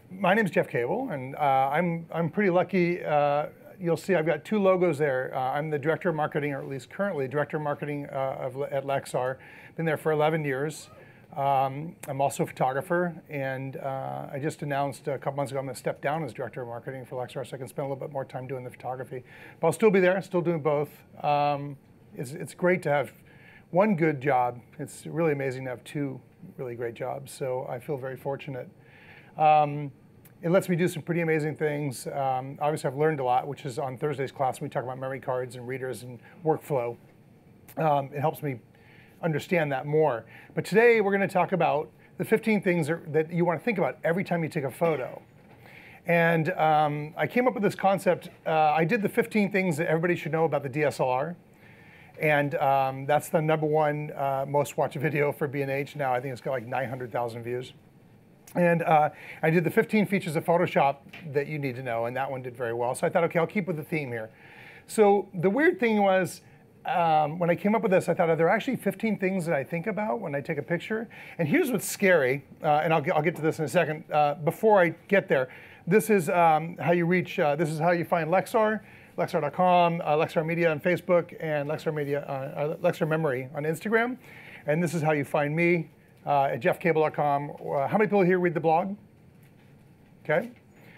My name is Jeff Cable, and I'm pretty lucky. You'll see I've got two logos there. I'm the Director of Marketing, or at least currently Director of Marketing at Lexar. Been there for 11 years. I'm also a photographer, and I just announced a couple months ago I'm going to step down as Director of Marketing for Lexar so I can spend a little bit more time doing the photography. But I'll still be there, still doing both. It's great to have one good job. It's really amazing to have two really great jobs, so I feel very fortunate. It lets me do some pretty amazing things. Obviously, I've learned a lot, which is on Thursday's class when we talk about memory cards and readers and workflow. It helps me understand that more. But today, we're going to talk about the 15 things that you want to think about every time you take a photo. And I came up with this concept. I did the 15 things that everybody should know about the DSLR. And that's the #1 most watched video for B&H now. I think it's got like 900,000 views. And I did the 15 features of Photoshop that you need to know, and that one did very well. So I thought, okay, I'll keep with the theme here. So the weird thing was, when I came up with this, I thought, are there actually 15 things that I think about when I take a picture? And here's what's scary, and I'll get to this in a second. Before I get there, this is how you reach, this is how you find Lexar, Lexar.com, Lexar Media on Facebook, and Lexar Memory on Instagram. And this is how you find me. At jeffcable.com. How many people here read the blog? Okay.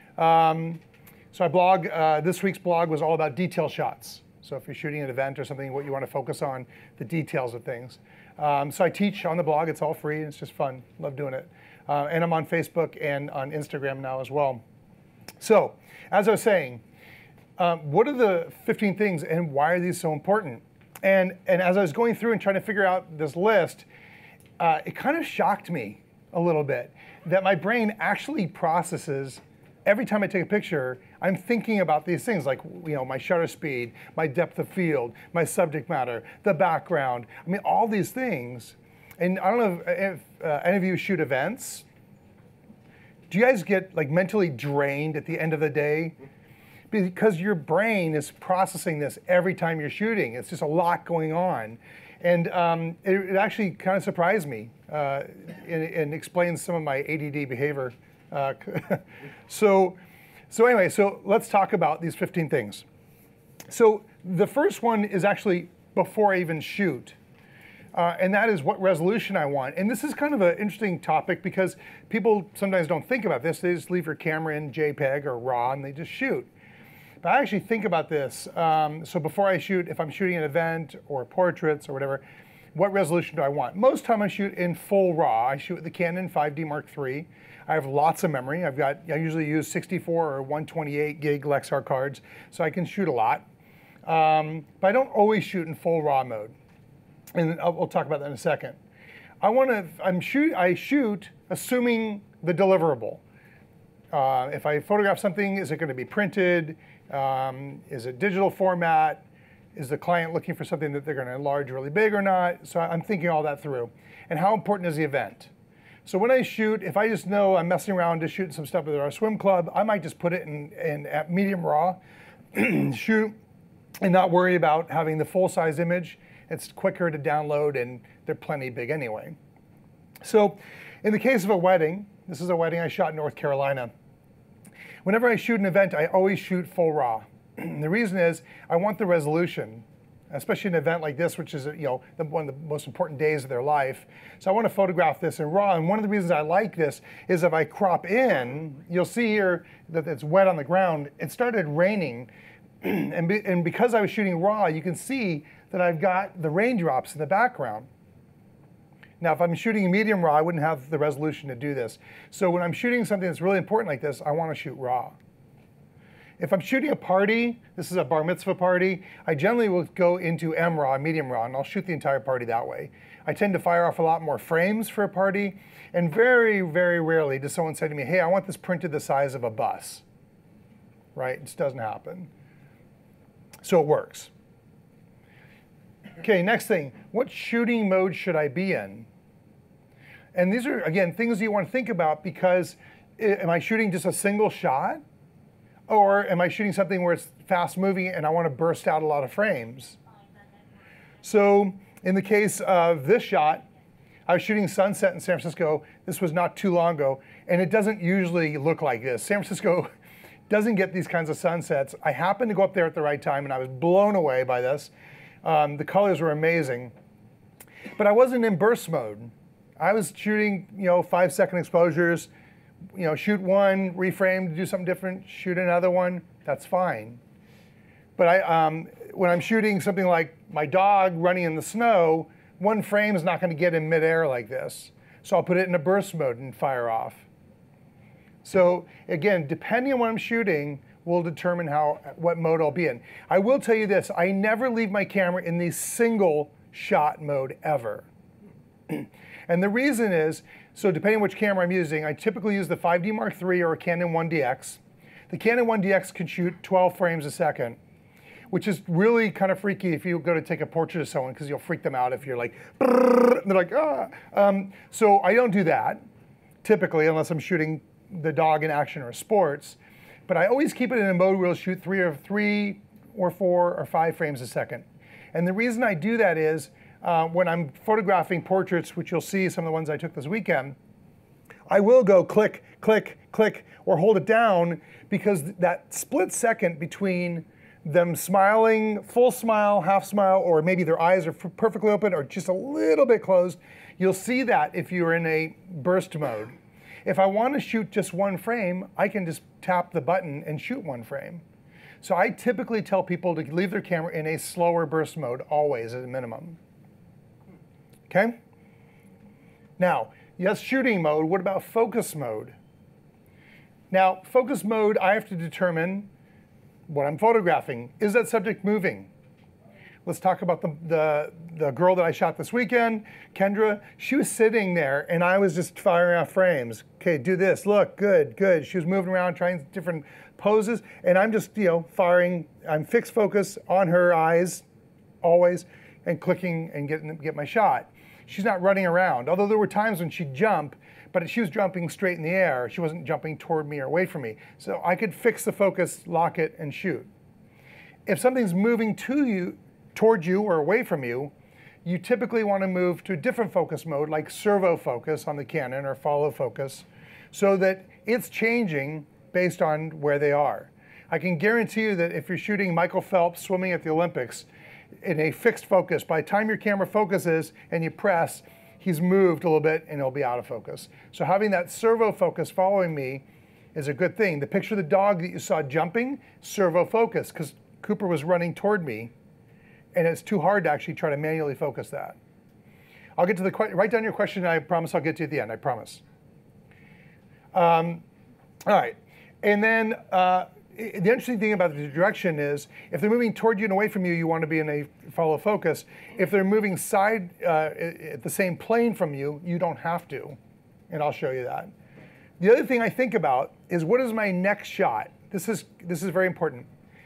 So I blog, this week's blog was all about detail shots. So if you're shooting an event or something, what you want to focus on, the details of things. So I teach on the blog, it's all free, it's just fun, love doing it. And I'm on Facebook and on Instagram now as well. So, as I was saying, what are the 15 things and why are these so important? And as I was going through and trying to figure out this list, it kind of shocked me a little bit that my brain actually processes, every time I take a picture, I'm thinking about these things like, my shutter speed, my depth of field, my subject matter, the background. I mean, all these things. And I don't know if any of you shoot events. Do you guys get like mentally drained at the end of the day? Because your brain is processing this every time you're shooting. It's just a lot going on. And it actually kind of surprised me and explains some of my ADD behavior. So anyway, so let's talk about these 15 things. So the first one is actually before I even shoot. And that is what resolution I want. And this is kind of an interesting topic because people sometimes don't think about this. They just leave your camera in JPEG or RAW and they just shoot. But I actually think about this. So before I shoot, if I'm shooting an event or portraits or whatever, what resolution do I want? Most time I shoot in full RAW. I shoot with the Canon 5D Mark III. I have lots of memory. I usually use 64 or 128 gig Lexar cards, so I can shoot a lot. But I don't always shoot in full RAW mode. And we'll talk about that in a second. I shoot assuming the deliverable. If I photograph something, is it going to be printed? Is it digital format? Is the client looking for something that they're going to enlarge really big or not? So I'm thinking all that through. And how important is the event? So when I shoot, if I just know I'm messing around just shooting some stuff with our swim club, I might just put it in at medium RAW, shoot, and not worry about having the full-size image. It's quicker to download, and they're plenty big anyway. So in the case of a wedding, this is a wedding I shot in North Carolina. Whenever I shoot an event, I always shoot full RAW. The reason is I want the resolution, especially an event like this, which is one of the most important days of their life. So I want to photograph this in RAW. And one of the reasons I like this is if I crop in, you'll see here that it's wet on the ground. It started raining, and because I was shooting RAW, you can see that I've got the raindrops in the background. Now, if I'm shooting medium RAW, I wouldn't have the resolution to do this. So when I'm shooting something that's really important like this, I want to shoot RAW. If I'm shooting a party, this is a bar mitzvah party, I generally will go into MRAW, medium RAW, and I'll shoot the entire party that way. I tend to fire off a lot more frames for a party, and very, very rarely does someone say to me, hey, I want this printed the size of a bus. Right? It just doesn't happen. So it works. Okay, next thing, what shooting mode should I be in? And these are, again, things you want to think about because am I shooting just a single shot? Or am I shooting something where it's fast moving and I want to burst out a lot of frames? So in the case of this shot, I was shooting sunset in San Francisco. This was not too long ago, and it doesn't usually look like this. San Francisco doesn't get these kinds of sunsets. I happened to go up there at the right time, and I was blown away by this. The colors were amazing, but I wasn't in burst mode. I was shooting, 5-second exposures. Shoot one, reframe, do something different, shoot another one. That's fine. But when I'm shooting something like my dog running in the snow, one frame is not going to get in midair like this. So I'll put it in a burst mode and fire off. So again, depending on what I'm shooting will determine what mode I'll be in. I will tell you this, I never leave my camera in the single shot mode ever. And the reason is, so depending on which camera I'm using, I typically use the 5D Mark III or a Canon 1DX. The Canon 1DX can shoot 12 frames a second, which is really kind of freaky if you go to take a portrait of someone, because you'll freak them out if you're like, and they're like, ah. So I don't do that, typically, unless I'm shooting the dog in action or sports. But I always keep it in a mode where it'll shoot 3 or 4 or 5 frames a second. And the reason I do that is, when I'm photographing portraits, which you'll see some of the ones I took this weekend, I will go click, click, click, or hold it down, because that split second between them smiling, full smile, half smile, or maybe their eyes are perfectly open or just a little bit closed, you'll see that if you're in a burst mode. If I want to shoot just one frame, I can just tap the button and shoot one frame. So I typically tell people to leave their camera in a slower burst mode, always at a minimum. Okay? Now, yes, shooting mode. What about focus mode? Now, focus mode, I have to determine what I'm photographing. Is that subject moving? Let's talk about the girl that I shot this weekend, Kendra. She was sitting there, and I was just firing off frames. Okay, do this. Look, good, good. She was moving around, trying different poses, and I'm just, firing. I'm fixed focus on her eyes, always, and clicking and get my shot. She's not running around, although there were times when she'd jump, but she was jumping straight in the air. She wasn't jumping toward me or away from me. So I could fix the focus, lock it, and shoot. If something's moving towards you or away from you, you typically want to move to a different focus mode, like servo focus on the Canon or follow focus, so that it's changing based on where they are. I can guarantee you that if you're shooting Michael Phelps swimming at the Olympics, in a fixed focus, by the time your camera focuses and you press, he's moved a little bit and he'll be out of focus. So having that servo focus following me is a good thing. The picture of the dog that you saw jumping, servo focus, because Cooper was running toward me, and it's too hard to actually try to manually focus that. I'll get to the question, write down your question, and I promise I'll get to you at the end, I promise. All right, and then, the interesting thing about the direction is, if they're moving toward you and away from you, you want to be in a follow focus. If they're moving at the same plane from you, you don't have to, and I'll show you that. The other thing I think about is, what is my next shot? This is very important.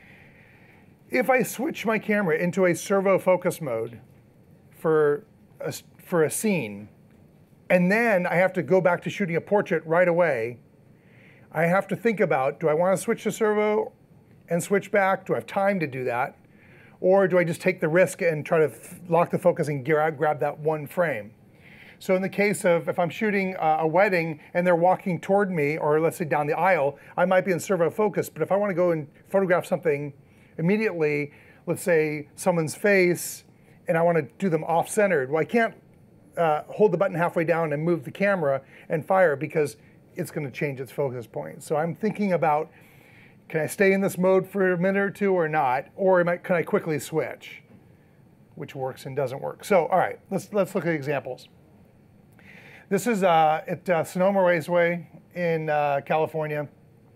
If I switch my camera into a servo focus mode for a scene, and then I have to go back to shooting a portrait right away, I have to think about, do I want to switch to servo and switch back? Do I have time to do that? Or do I just take the risk and try to lock the focus and grab that one frame? So in the case of, if I'm shooting a wedding and they're walking toward me, or let's say down the aisle, I might be in servo focus. But if I want to go and photograph something immediately, let's say someone's face, and I want to do them off-centered, well, I can't hold the button halfway down and move the camera and fire, because it's going to change its focus point. So I'm thinking about, can I stay in this mode for a minute or two or not? Or can I quickly switch? Which works and doesn't work. So, all right, let's look at examples. This is at Sonoma Raceway in California.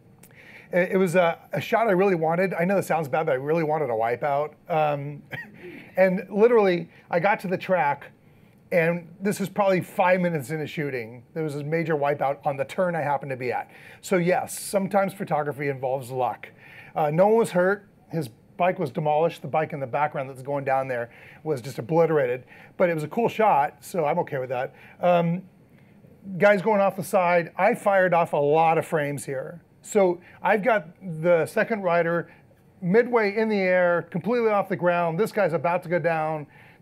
It was a shot I really wanted. I know this sounds bad, but I really wanted a wipeout. And literally, I got to the track, and this is probably 5 minutes into shooting. There was this major wipeout on the turn I happened to be at. So yes, sometimes photography involves luck. No one was hurt. His bike was demolished. The bike in the background that's going down there was just obliterated. But it was a cool shot, so I'm okay with that. Guys going off the side. I fired off a lot of frames here. So I've got the second rider midway in the air, completely off the ground. This guy's about to go down.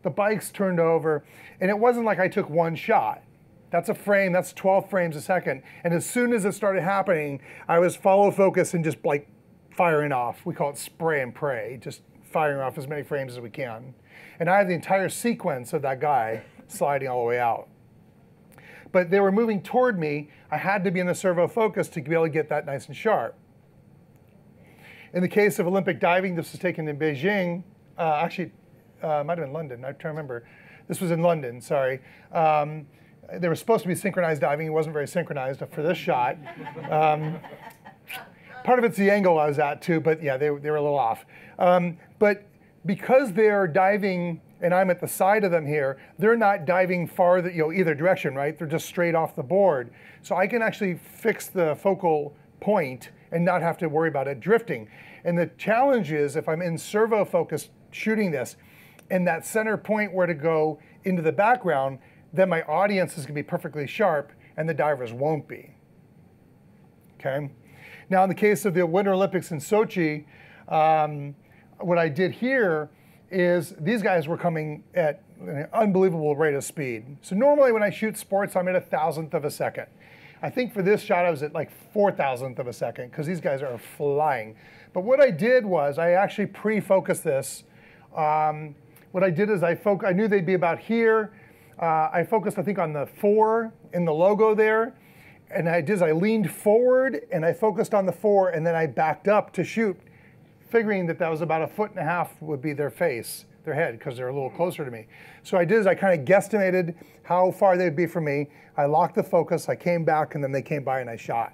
the bikes turned over, and it wasn't like I took one shot. That's a frame, that's 12 frames a second. And as soon as it started happening, I was follow focus and just like firing off. We call it spray and pray, just firing off as many frames as we can. And I had the entire sequence of that guy sliding all the way out. But they were moving toward me. I had to be in the servo focus to be able to get that nice and sharp. In the case of Olympic diving, this was taken in Beijing. Actually, it might have been London. I'm trying to remember. This was in London, sorry. They were supposed to be synchronized diving. It wasn't very synchronized for this shot. Part of it's the angle I was at too, but yeah, they were a little off. But because they're diving and I'm at the side of them here, they're not diving farther, either direction, right? They're just straight off the board. So I can actually fix the focal point and not have to worry about it drifting. And the challenge is if I'm in servo focus shooting this and that center point were to go into the background, then my audience is gonna be perfectly sharp and the divers won't be, okay? Now in the case of the Winter Olympics in Sochi, what I did here is these guys were coming at an unbelievable rate of speed. So normally when I shoot sports, I'm at 1,000th of a second. I think for this shot, I was at like 4,000th of a second because these guys are flying. But what I did was I actually pre-focused this. What I did is I knew they'd be about here. I focused, I think, on the 4 in the logo there. And I leaned forward and I focused on the 4 and then I backed up to shoot, figuring that was about 1.5 feet would be their face, their head, because they're a little closer to me. So I did is I kind of guesstimated how far they'd be from me. I locked the focus, I came back, and then they came by and I shot.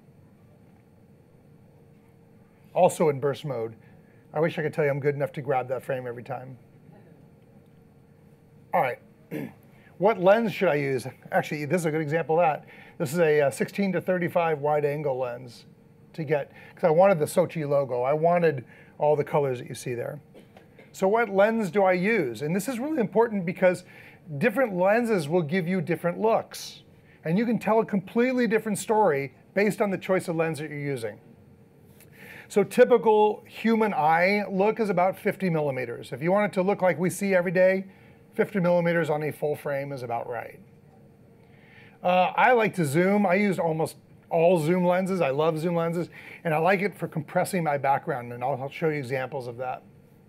Also in burst mode. I wish I could tell you I'm good enough to grab that frame every time. All right, what lens should I use? Actually, this is a good example of that. This is a 16 to 35 wide angle lens to get, because I wanted the Sochi logo. I wanted all the colors that you see there. So what lens do I use? And this is really important because different lenses will give you different looks. And you can tell a completely different story based on the choice of lens that you're using. So typical human eye look is about 50 millimeters. If you want it to look like we see every day, 50 millimeters on a full frame is about right. I like to zoom. I use almost all zoom lenses. I love zoom lenses, and I like it for compressing my background, and I'll show you examples of that.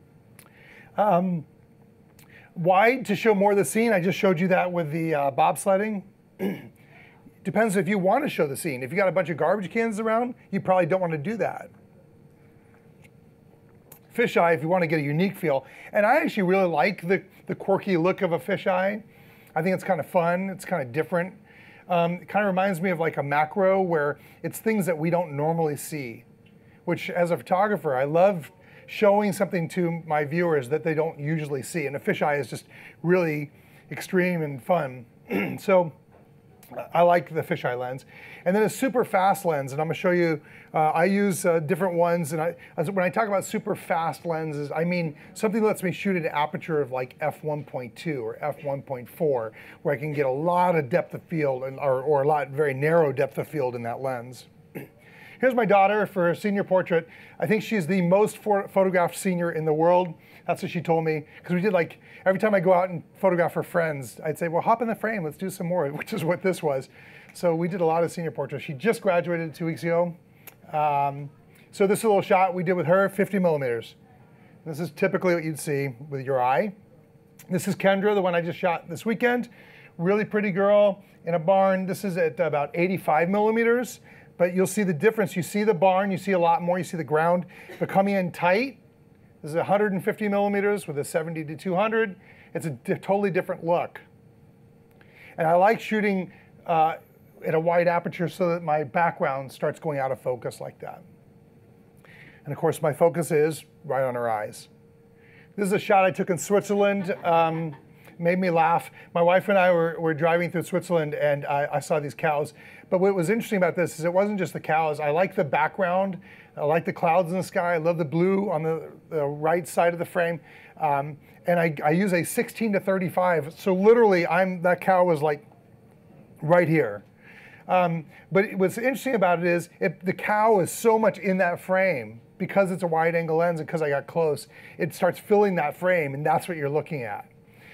Wide to show more of the scene. I just showed you that with the bobsledding. Depends if you want to show the scene. If you got a bunch of garbage cans around, you probably don't want to do that. Fisheye, if you want to get a unique feel. And I actually really like the quirky look of a fisheye. I think it's kind of fun. It's kind of different. It kind of reminds me of like a macro where it's things that we don't normally see, which as a photographer, I love showing something to my viewers that they don't usually see. And a fisheye is just really extreme and fun. So I like the fisheye lens. And then a super fast lens, and I'm gonna show you, I use different ones, and when I talk about super fast lenses, I mean something that lets me shoot at an aperture of like f1.2 or f1.4, where I can get a lot of depth of field, or a lot very narrow depth of field in that lens. Here's my daughter for a senior portrait. I think she's the most photographed senior in the world. That's what she told me. Because we did like, every time I go out and photograph her friends, I'd say, well, hop in the frame, let's do some more, which is what this was. So we did a lot of senior portraits. She just graduated 2 weeks ago. So this is a little shot we did with her, 50 millimeters. This is typically what you'd see with your eye. This is Kendra, the one I just shot this weekend. Really pretty girl in a barn. This is at about 85 millimeters. But you'll see the difference. You see the barn, you see a lot more, you see the ground. But coming in tight, this is 150 millimeters with a 70 to 200. It's a totally different look. And I like shooting at a wide aperture so that my background starts going out of focus like that. And of course, my focus is right on her eyes. This is a shot I took in Switzerland. Made me laugh. My wife and I were driving through Switzerland, and I saw these cows. But what was interesting about this is it wasn't just the cows. I like the background. I like the clouds in the sky. I love the blue on the right side of the frame. And I use a 16 to 35. So literally, that cow was like right here. But what's interesting about it is the cow is so much in that frame because it's a wide angle lens and because I got close, it starts filling that frame, and that's what you're looking at.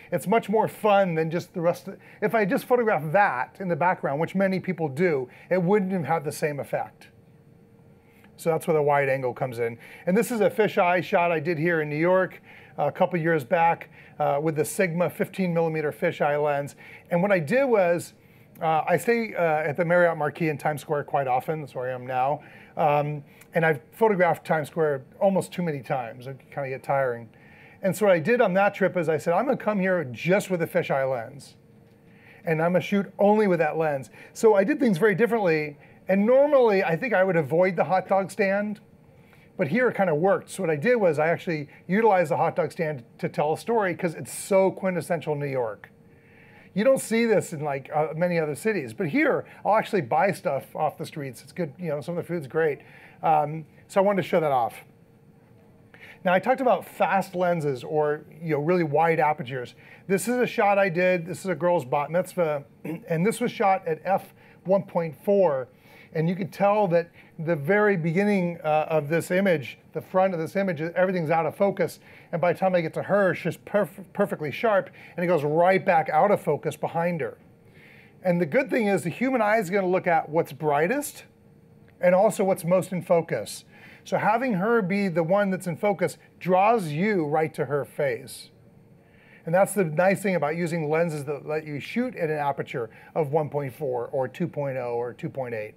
It's much more fun than just the rest of, if I just photograph that in the background, which many people do, it wouldn't have had the same effect. So that's where the wide angle comes in. And this is a fisheye shot I did here in New York a couple years back with the Sigma 15mm fisheye lens. And what I did was, I stay at the Marriott Marquis in Times Square quite often. That's where I am now. And I've photographed Times Square almost too many times. It kind of get tiring. And so what I did on that trip is I said, I'm going to come here just with a fisheye lens. And I'm going to shoot only with that lens. So I did things very differently. And normally, I think I would avoid the hot dog stand. But here it kind of worked. So what I did was I actually utilized the hot dog stand to tell a story because it's so quintessential New York. You don't see this in like many other cities. But here, I'll actually buy stuff off the streets. It's good, you know, some of the food's great. So I wanted to show that off. Now I talked about fast lenses or really wide apertures. This is a shot I did. This is a girl's bat mitzvah. And this was shot at f1.4. And you could tell that the very beginning of this image, the front of this image, everything's out of focus. And by the time I get to her, she's perfectly sharp, and it goes right back out of focus behind her. And the good thing is the human eye is going to look at what's brightest and also what's most in focus. So having her be the one that's in focus draws you right to her face. And that's the nice thing about using lenses that let you shoot at an aperture of 1.4 or 2.0 or 2.8.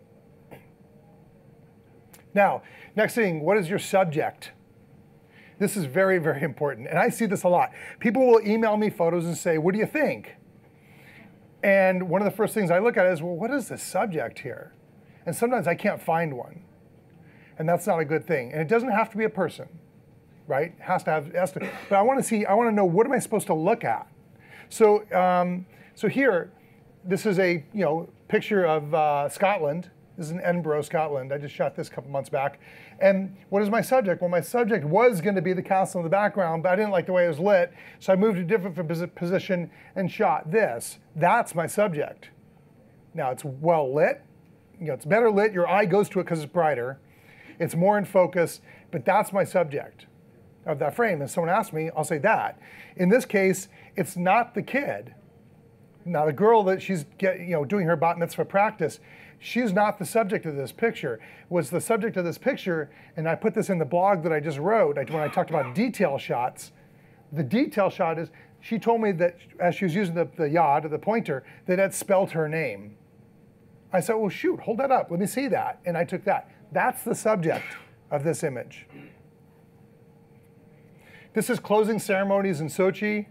Now, next thing, what is your subject? This is very, very important. And I see this a lot. People will email me photos and say, what do you think? And one of the first things I look at is, well, what is the subject here? And sometimes I can't find one. And that's not a good thing. And it doesn't have to be a person, right? It has to, but I want to know, what am I supposed to look at? So, so here, this is a picture of Scotland. This is in Edinburgh, Scotland. I just shot this a couple months back. And what is my subject? Well, my subject was going to be the castle in the background, but I didn't like the way it was lit. So I moved to a different position and shot this. That's my subject. Now it's well lit. It's better lit. Your eye goes to it because it's brighter. It's more in focus, but that's my subject of that frame. And someone asks me, I'll say that. In this case, it's not the kid. Now the girl that she's doing her bat mitzvah practice, she's not the subject of this picture. Was the subject of this picture, and I put this in the blog that I just wrote when I talked about detail shots. The detail shot is, she told me that as she was using the yod, or the pointer, that it spelled her name. I said, well, shoot, hold that up. Let me see that. And I took that. That's the subject of this image. This is closing ceremonies in Sochi.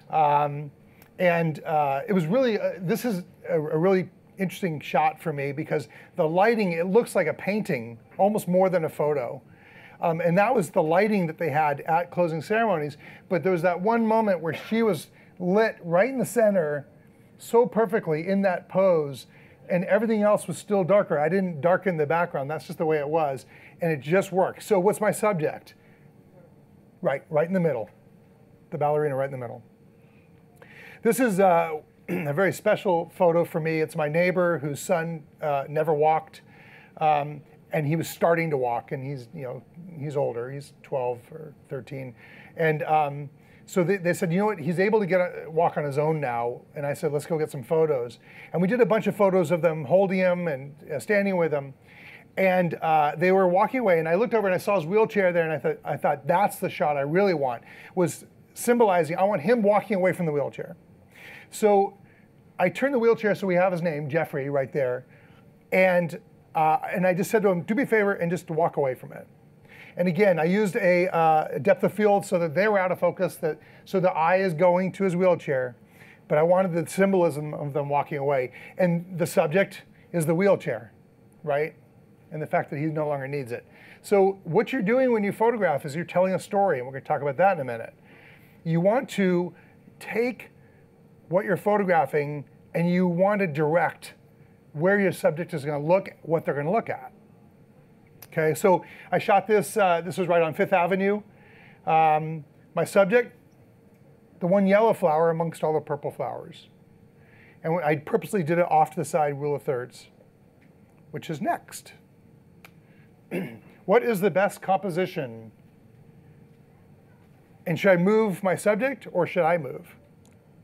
It was really, this is a really interesting shot for me because the lighting, it looks like a painting, almost more than a photo. And that was the lighting that they had at closing ceremonies. But there was that one moment where she was lit right in the center so perfectly in that pose, and everything else was still darker. I didn't darken the background. That's just the way it was. And it just worked. So what's my subject? Right in the middle. The ballerina right in the middle. This is a very special photo for me. It's my neighbor whose son never walked. And he was starting to walk, and he's older. He's 12 or 13. And so they said, you know what, he's able to walk on his own now. And I said, let's go get some photos. And we did a bunch of photos of them holding him and standing with him. And they were walking away, and I looked over and I saw his wheelchair there, and I thought that's the shot I really want, was symbolizing, I want him walking away from the wheelchair. So I turned the wheelchair so we have his name, Jeffrey, right there. And I just said to him, do me a favor and just walk away from it. And again, I used a depth of field so that they were out of focus, so the eye is going to his wheelchair. But I wanted the symbolism of them walking away. And the subject is the wheelchair, right? And the fact that he no longer needs it. So what you're doing when you photograph is you're telling a story, and we're going to talk about that in a minute. You want to take what you're photographing, and you want to direct where your subject is going to look, what they're going to look at. Okay, so I shot this, this was right on Fifth Avenue. My subject, the one yellow flower amongst all the purple flowers. And I purposely did it off to the side, rule of thirds, which is next. What is the best composition? And should I move my subject, or should I move?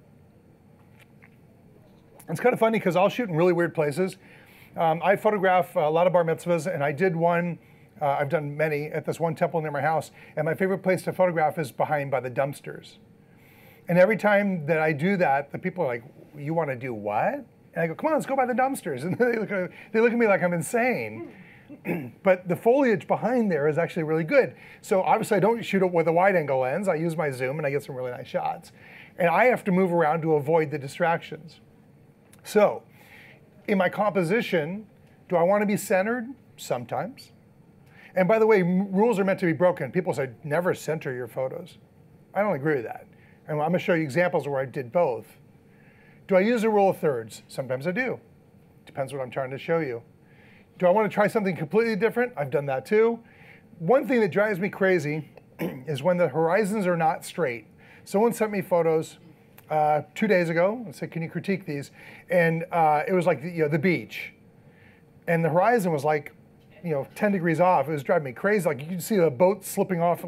It's kind of funny because I'll shoot in really weird places. I photograph a lot of bar mitzvahs, and I did one, I've done many at this one temple near my house, and my favorite place to photograph is behind by the dumpsters. And every time that I do that, the people are like, you want to do what? And I go, come on, let's go by the dumpsters. And they look at me like I'm insane. But the foliage behind there is actually really good. So obviously I don't shoot it with a wide angle lens. I use my zoom and I get some really nice shots. And I have to move around to avoid the distractions. So in my composition, do I want to be centered? Sometimes. And by the way, rules are meant to be broken. People say, never center your photos. I don't agree with that. And I'm going to show you examples where I did both. Do I use a rule of thirds? Sometimes I do. Depends what I'm trying to show you. Do I want to try something completely different? I've done that too. One thing that drives me crazy is when the horizons are not straight. Someone sent me photos 2 days ago and said, can you critique these? And it was like the beach. And the horizon was like 10 degrees off. It was driving me crazy. Like you could see the boat slipping off.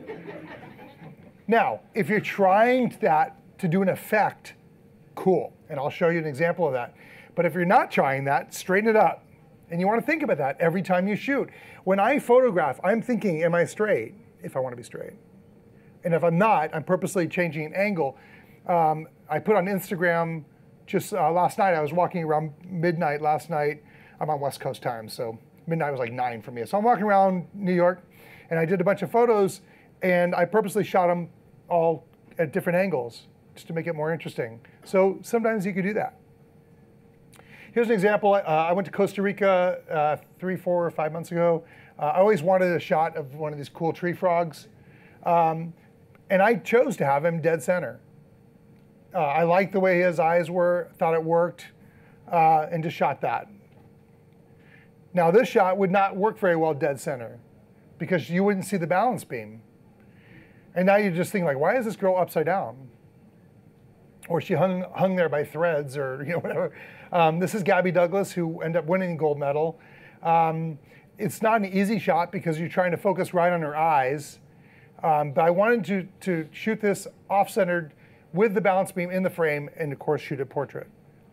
Now, if you're trying that to do an effect, cool. And I'll show you an example of that. But if you're not trying that, straighten it up. And you want to think about that every time you shoot. When I photograph, I'm thinking, am I straight? If I want to be straight. And if I'm not, I'm purposely changing an angle. I put on Instagram just last night. I was walking around midnight last night. I'm on West Coast time, so midnight was like 9 for me. So I'm walking around New York, and I did a bunch of photos, and I purposely shot them all at different angles just to make it more interesting. So sometimes you could do that. Here's an example. I went to Costa Rica 3, 4, or 5 months ago. I always wanted a shot of one of these cool tree frogs. And I chose to have him dead center. I liked the way his eyes were, thought it worked, and just shot that. Now this shot would not work very well dead center because you wouldn't see the balance beam. And now you're just thinking like, why is this girl upside down? Or she hung there by threads or whatever. This is Gabby Douglas, who ended up winning the gold medal. It's not an easy shot because you're trying to focus right on her eyes. But I wanted to shoot this off-centered with the balance beam in the frame and of course shoot a portrait.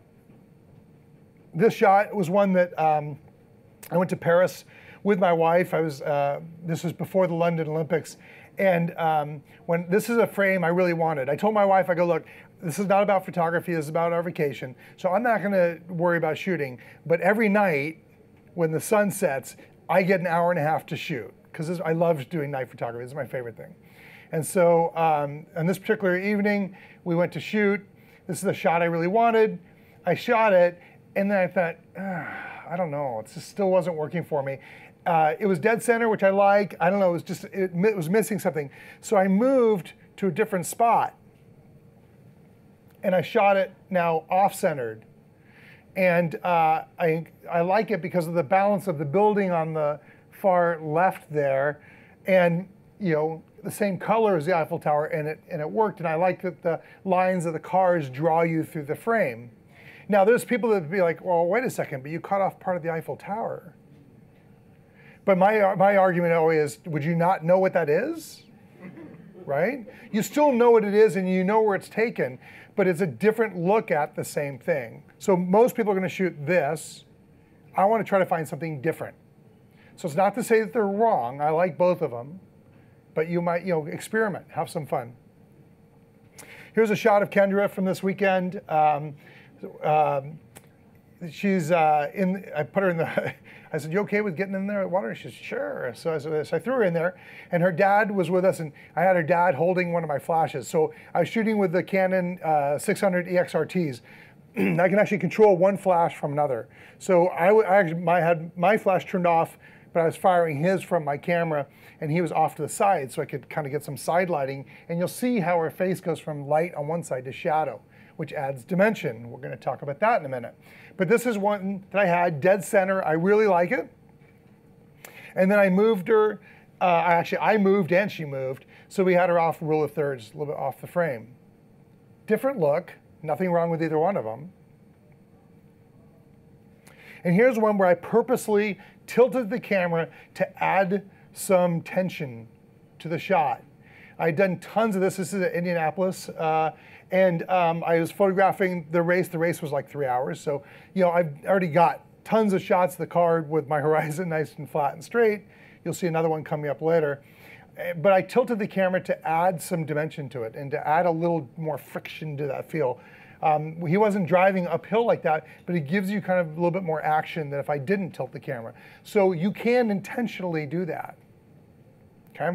This shot was one that I went to Paris with my wife. This was before the London Olympics. And when this is a frame I really wanted. I told my wife, I go, look, this is not about photography, this is about our vacation. So I'm not gonna worry about shooting. But every night when the sun sets, I get an hour and a half to shoot because I love doing night photography. This is my favorite thing. And so on this particular evening, we went to shoot. This is the shot I really wanted. I shot it, and then I thought, I don't know, it just still wasn't working for me. It was dead center, which I like. I don't know, it was missing something. So I moved to a different spot. And I shot it now off-centered. And I like it because of the balance of the building on the far left there. And the same color as the Eiffel Tower, and it worked. And I like that the lines of the cars draw you through the frame. Now there's people that would be like, well, wait a second, but you cut off part of the Eiffel Tower. But my argument always is, would you not know what that is? Right? You still know what it is and you know where it's taken, but it's a different look at the same thing. So most people are going to shoot this. I want to try to find something different. So it's not to say that they're wrong. I like both of them, but you might, experiment, have some fun. Here's a shot of Kendra from this weekend. She's I put her in the, I said, you okay with getting in there at water? She said, sure. So I threw her in there, and her dad was with us, and I had her dad holding one of my flashes. So I was shooting with the Canon 600 EXRTs. I can actually control one flash from another. So I had my flash turned off, but I was firing his from my camera, and he was off to the side, so I could kind of get some side lighting. And you'll see how her face goes from light on one side to shadow, which adds dimension. We're going to talk about that in a minute. But this is one that I had dead center. I really like it. And then I moved her. I moved and she moved. So we had her off rule of thirds, a little bit off the frame. Different look. Nothing wrong with either one of them. And here's one where I purposely tilted the camera to add some tension to the shot. I'd done tons of this. This is at Indianapolis. And I was photographing the race. The race was like 3 hours. So, I've already got tons of shots of the car with my horizon nice and flat and straight. You'll see another one coming up later. But I tilted the camera to add some dimension to it and to add a little more friction to that feel. He wasn't driving uphill like that, but it gives you kind of a little bit more action than if I didn't tilt the camera. So you can intentionally do that, okay?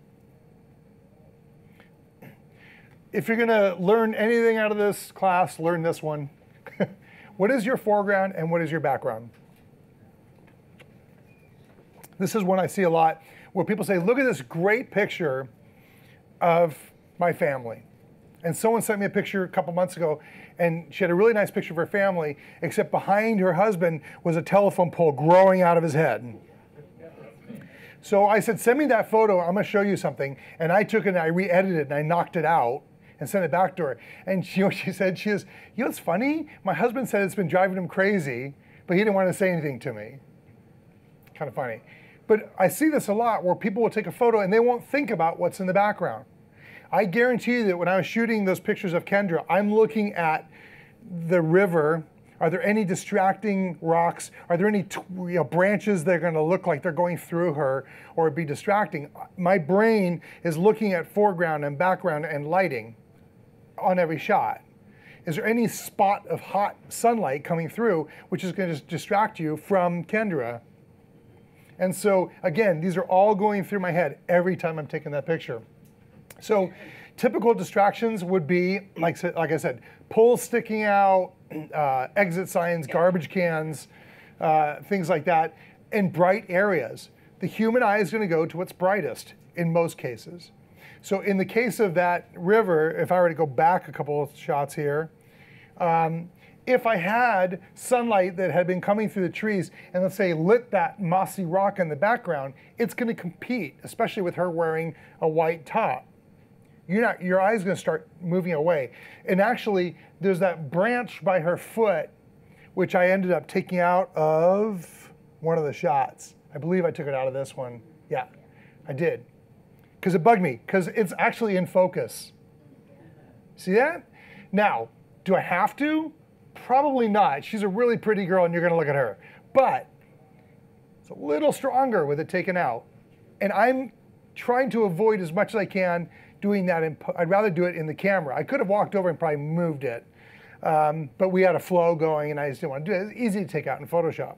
If you're gonna learn anything out of this class, learn this one. What is your foreground and what is your background? This is one I see a lot where people say, look at this great picture of my family. And someone sent me a picture a couple months ago, and she had a really nice picture of her family, except behind her husband was a telephone pole growing out of his head. So I said, send me that photo, I'm gonna show you something. And I took it and I re-edited it and I knocked it out and sent it back to her. And she said, it's funny, my husband said it's been driving him crazy, but he didn't want to say anything to me. Kind of funny. But I see this a lot where people will take a photo and they won't think about what's in the background. I guarantee you that when I was shooting those pictures of Kendra, I'm looking at the river. Are there any distracting rocks? Are there any branches that are going to look like they're going through her or be distracting? My brain is looking at foreground and background and lighting on every shot. Is there any spot of hot sunlight coming through which is going to just distract you from Kendra? And so, again, these are all going through my head every time I'm taking that picture. So typical distractions would be, like I said, poles sticking out, exit signs, garbage cans, things like that, and bright areas. The human eye is going to go to what's brightest in most cases. So in the case of that river, if I were to go back a couple of shots here, if I had sunlight that had been coming through the trees and let's say lit that mossy rock in the background, it's going to compete, especially with her wearing a white top. Your eye's going to start moving away. And actually, there's that branch by her foot, which I ended up taking out of one of the shots. I believe I took it out of this one. Yeah, I did. Because it bugged me, because it's actually in focus. See that? Now, do I have to? Probably not. She's a really pretty girl and you're going to look at her. But it's a little stronger with it taken out. And I'm trying to avoid as much as I can doing that. I'd rather do it in the camera. I could have walked over and probably moved it. But we had a flow going and I just didn't want to do it. It's easy to take out in Photoshop.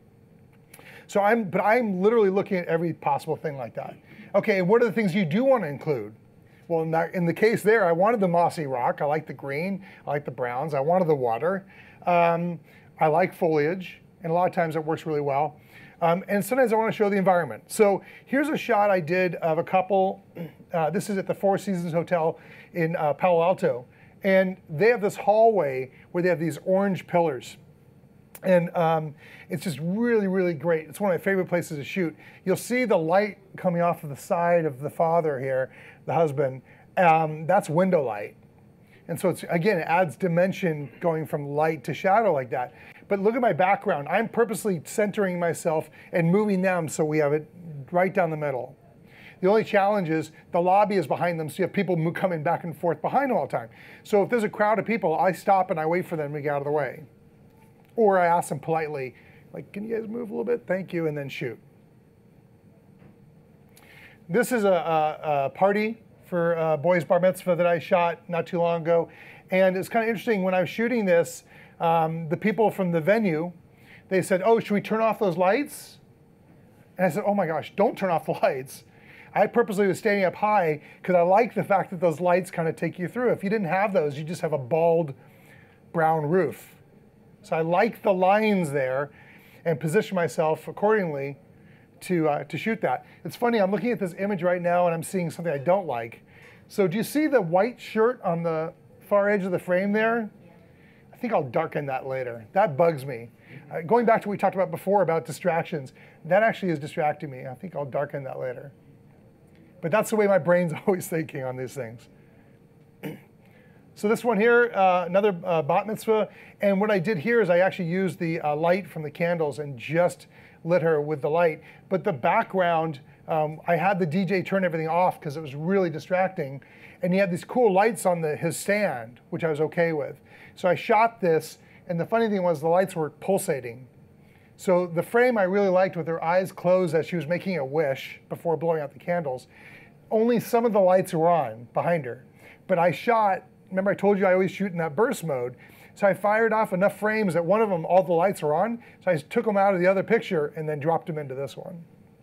So I'm literally looking at every possible thing like that. Okay, and what are the things you do want to include? Well, in the case there, I wanted the mossy rock. I like the green. I like the browns. I wanted the water. I like foliage, and a lot of times it works really well. And sometimes I want to show the environment. So here's a shot I did of a couple. This is at the Four Seasons Hotel in Palo Alto. And they have this hallway where they have these orange pillars. And it's just really, really great. It's one of my favorite places to shoot. You'll see the light coming off of the side of the father here, the husband. That's window light. And so, again, it adds dimension going from light to shadow like that. But look at my background. I'm purposely centering myself and moving them so we have it right down the middle. The only challenge is the lobby is behind them, so you have people coming back and forth behind them all the time. So if there's a crowd of people, I stop and I wait for them to get out of the way. Or I ask them politely, like, can you guys move a little bit? Thank you, and then shoot. This is a party for boys' bar mitzvah that I shot not too long ago. And it's kind of interesting, when I was shooting this, the people from the venue, they said, oh, should we turn off those lights? And I said, oh my gosh, don't turn off the lights. I purposely was standing up high because I like the fact that those lights kind of take you through. If you didn't have those, you just have a bald brown roof. So I like the lines there and position myself accordingly to shoot that. It's funny, I'm looking at this image right now and I'm seeing something I don't like. So do you see the white shirt on the far edge of the frame there? I think I'll darken that later. That bugs me. Going back to what we talked about before about distractions, that actually is distracting me. I think I'll darken that later. But that's the way my brain's always thinking on these things. So this one here, another bat mitzvah. And what I did here is I actually used the light from the candles and just lit her with the light. But the background I had the DJ turn everything off because it was really distracting. And he had these cool lights on his stand, which I was okay with. So I shot this, and the funny thing was the lights were pulsating. So the frame I really liked with her eyes closed as she was making a wish before blowing out the candles. Only some of the lights were on behind her. But I shot, remember I told you I always shoot in that burst mode. So I fired off enough frames that one of them, all the lights were on. So I took them out of the other picture and then dropped them into this one.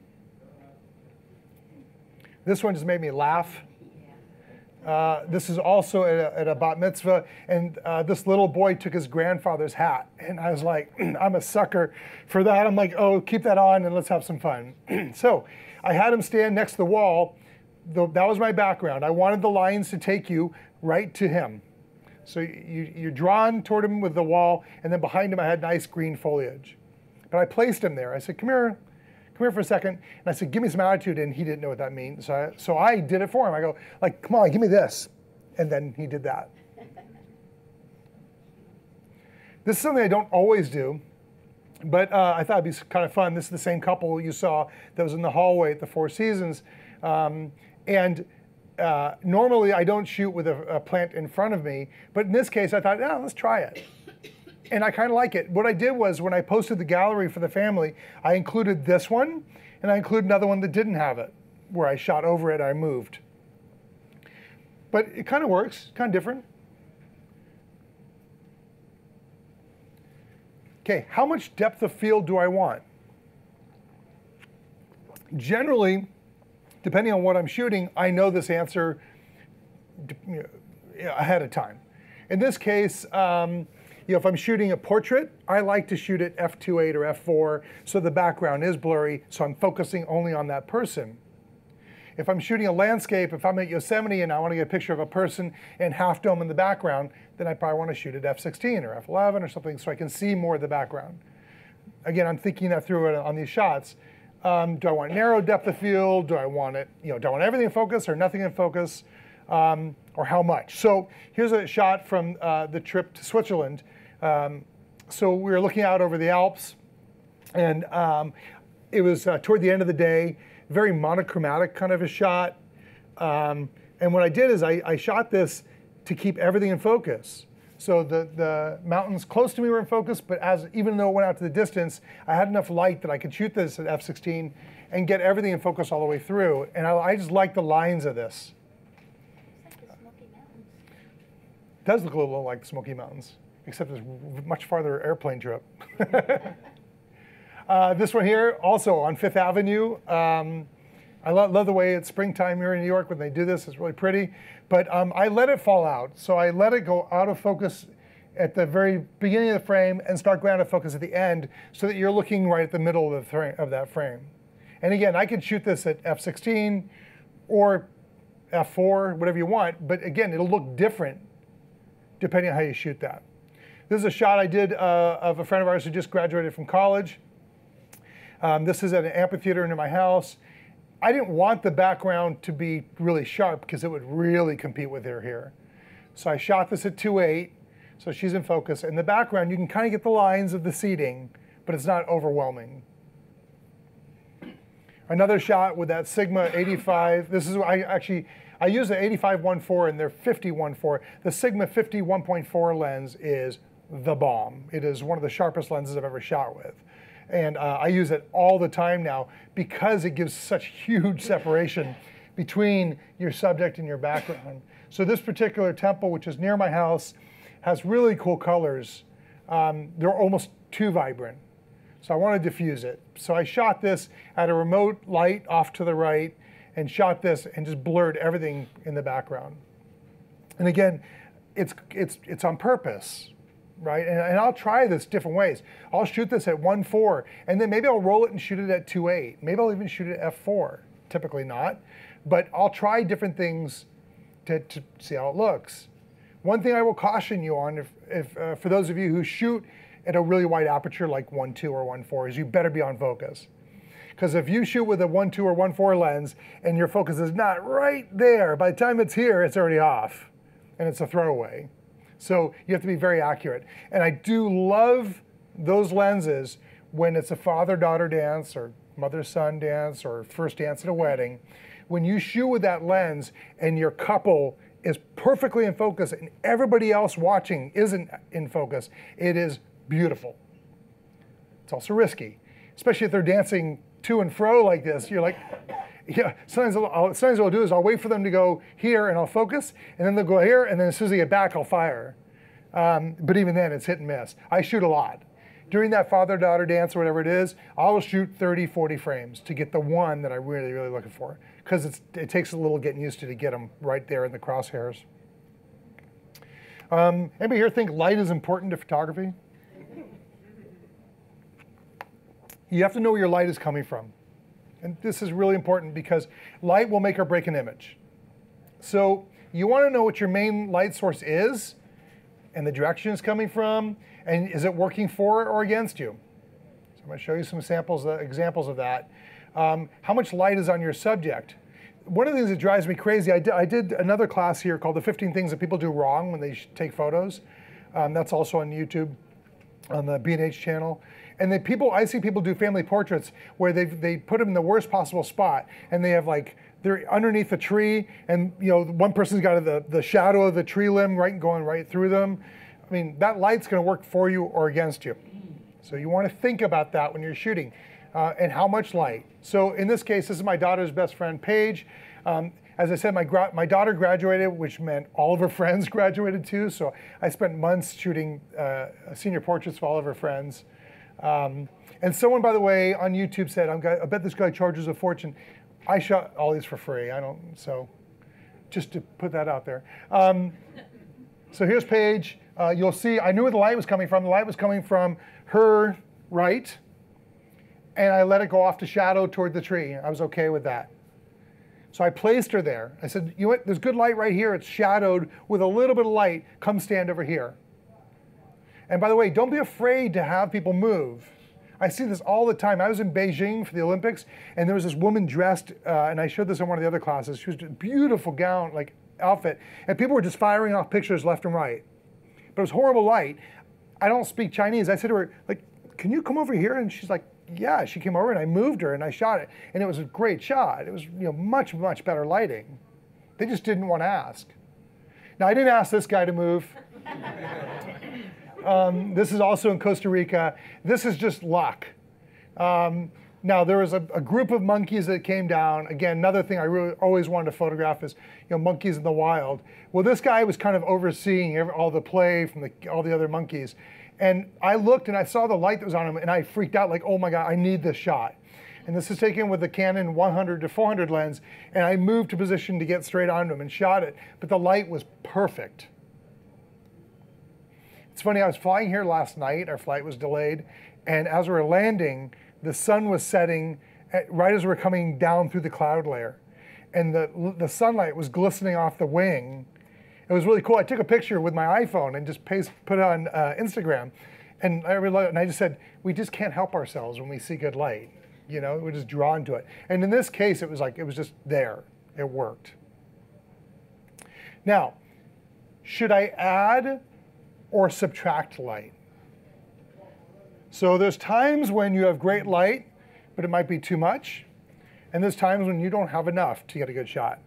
This one just made me laugh. This is also at a bat mitzvah, and this little boy took his grandfather's hat. And I was like, I'm a sucker for that. I'm like, oh, keep that on and let's have some fun. So I had him stand next to the wall. That was my background. I wanted the lines to take you right to him. So you're drawn toward him with the wall, and then behind him I had nice green foliage. But I placed him there. I said, come here for a second. And I said, give me some attitude, and he didn't know what that means. So I did it for him. I go, like, come on, give me this. And then he did that. This is something I don't always do, but I thought it'd be kind of fun. This is the same couple you saw that was in the hallway at the Four Seasons. Normally I don't shoot with a plant in front of me, but in this case I thought, let's try it. And I kind of like it. What I did was when I posted the gallery for the family, I included this one, and I included another one that didn't have it, where I shot over it and I moved. But it kind of works, kind of different. Okay, how much depth of field do I want? Generally, depending on what I'm shooting, I know this answer ahead of time. In this case, if I'm shooting a portrait, I like to shoot at f2.8 or f4, so the background is blurry, so I'm focusing only on that person. If I'm shooting a landscape, if I'm at Yosemite and I want to get a picture of a person and Half Dome in the background, then I probably want to shoot at f16 or f11 or something so I can see more of the background. Again, I'm thinking that through on these shots. Do I want narrow depth of field? Do I want it, do I want everything in focus or nothing in focus? Or how much? So here's a shot from the trip to Switzerland. So we were looking out over the Alps, and it was toward the end of the day, very monochromatic kind of a shot. And what I did is I shot this to keep everything in focus. So the mountains close to me were in focus, but even though it went out to the distance, I had enough light that I could shoot this at f16 and get everything in focus all the way through. And I just like the lines of this. It does look a little like the Smoky Mountains, except it's a much farther airplane trip. This one here, also on Fifth Avenue. I love the way it's springtime here in New York when they do this. It's really pretty. But I let it fall out. So I let it go out of focus at the very beginning of the frame and start going out of focus at the end so that you're looking right at the middle of that frame. And again, I could shoot this at f16 or f4, whatever you want. But again, it'll look different depending on how you shoot that. This is a shot I did of a friend of ours who just graduated from college. This is at an amphitheater near my house. I didn't want the background to be really sharp because it would really compete with her here. So I shot this at 2.8, so she's in focus. In the background, you can kind of get the lines of the seating, but it's not overwhelming. Another shot with that Sigma 85. This is, I use the 85-1.4 and their 50-1.4. The Sigma 50-1.4 lens is the bomb. It is one of the sharpest lenses I've ever shot with. And I use it all the time now because it gives such huge separation between your subject and your background. So this particular temple, which is near my house, has really cool colors. They're almost too vibrant. So I want to diffuse it. So I shot this at a remote light off to the right and shot this and just blurred everything in the background. And again, it's on purpose. Right, and I'll try this different ways. I'll shoot this at 1.4, and then maybe I'll roll it and shoot it at 2.8. Maybe I'll even shoot it at f4. Typically not, but I'll try different things to see how it looks. One thing I will caution you on, for those of you who shoot at a really wide aperture like 1.2 or 1.4, is you better be on focus. Because if you shoot with a 1.2 or 1.4 lens and your focus is not right there, by the time it's here, it's already off, and it's a throwaway. So you have to be very accurate. And I do love those lenses when it's a father-daughter dance or mother-son dance or first dance at a wedding, when you shoot with that lens and your couple is perfectly in focus and everybody else watching isn't in focus, it is beautiful. It's also risky, especially if they're dancing to and fro like this. You're like, yeah, sometimes what I'll do is I'll wait for them to go here and I'll focus, and then they'll go here, and then as soon as they get back, I'll fire. But even then, it's hit and miss. I shoot a lot. During that father-daughter dance or whatever it is, I'll shoot 30, 40 frames to get the one that I'm really, really looking for, because it takes a little getting used to get them right there in the crosshairs. Anybody here think light is important to photography? You have to know where your light is coming from. And this is really important because light will make or break an image. So you want to know what your main light source is and the direction it's coming from, and is it working for or against you? So I'm going to show you some examples of that. How much light is on your subject? One of the things that drives me crazy, I did another class here called the 15 Things That People Do Wrong When They Take Photos. That's also on YouTube, on the B&H channel. And I see people do family portraits where they put them in the worst possible spot, and they have they're underneath a tree, and one person's got the shadow of the tree limb going right through them. I mean, that light's going to work for you or against you. So you want to think about that when you're shooting, and how much light. So in this case, this is my daughter's best friend, Paige. As I said, my daughter graduated, which meant all of her friends graduated too. So I spent months shooting senior portraits of all of her friends. And someone, by the way, on YouTube said, I bet this guy charges a fortune. I shot all these for free. So just to put that out there. So here's Paige. You'll see, I knew where the light was coming from. The light was coming from her right, and I let it go off to shadow toward the tree. I was okay with that. So I placed her there. I said, you know what, there's good light right here. It's shadowed with a little bit of light. Come stand over here. And by the way, don't be afraid to have people move. I see this all the time. I was in Beijing for the Olympics, and there was this woman dressed, and I showed this in one of the other classes. She was in a beautiful gown, outfit, and people were just firing off pictures left and right. But it was horrible light. I don't speak Chinese. I said to her, can you come over here? And she's like, yeah. She came over, and I moved her, and I shot it, and it was a great shot. It was much, much better lighting. They just didn't want to ask. Now, I didn't ask this guy to move. This is also in Costa Rica. This is just luck. Now, there was a group of monkeys that came down. Again, another thing I really always wanted to photograph is monkeys in the wild. Well, this guy was kind of overseeing all the play from all the other monkeys. And I looked and I saw the light that was on him, and I freaked out oh my God, I need this shot. And this is taken with the Canon 100 to 400 lens, and I moved to position to get straight onto him and shot it. But the light was perfect. It's funny, I was flying here last night. Our flight was delayed. And as we were landing, the sun was setting right as we were coming down through the cloud layer. And the sunlight was glistening off the wing. It was really cool. I took a picture with my iPhone and just put it on Instagram. And I just said, we just can't help ourselves when we see good light. We're just drawn to it. And in this case, it was just there. It worked. Now, should I add or subtract light? So there's times when you have great light, but it might be too much. And there's times when you don't have enough to get a good shot.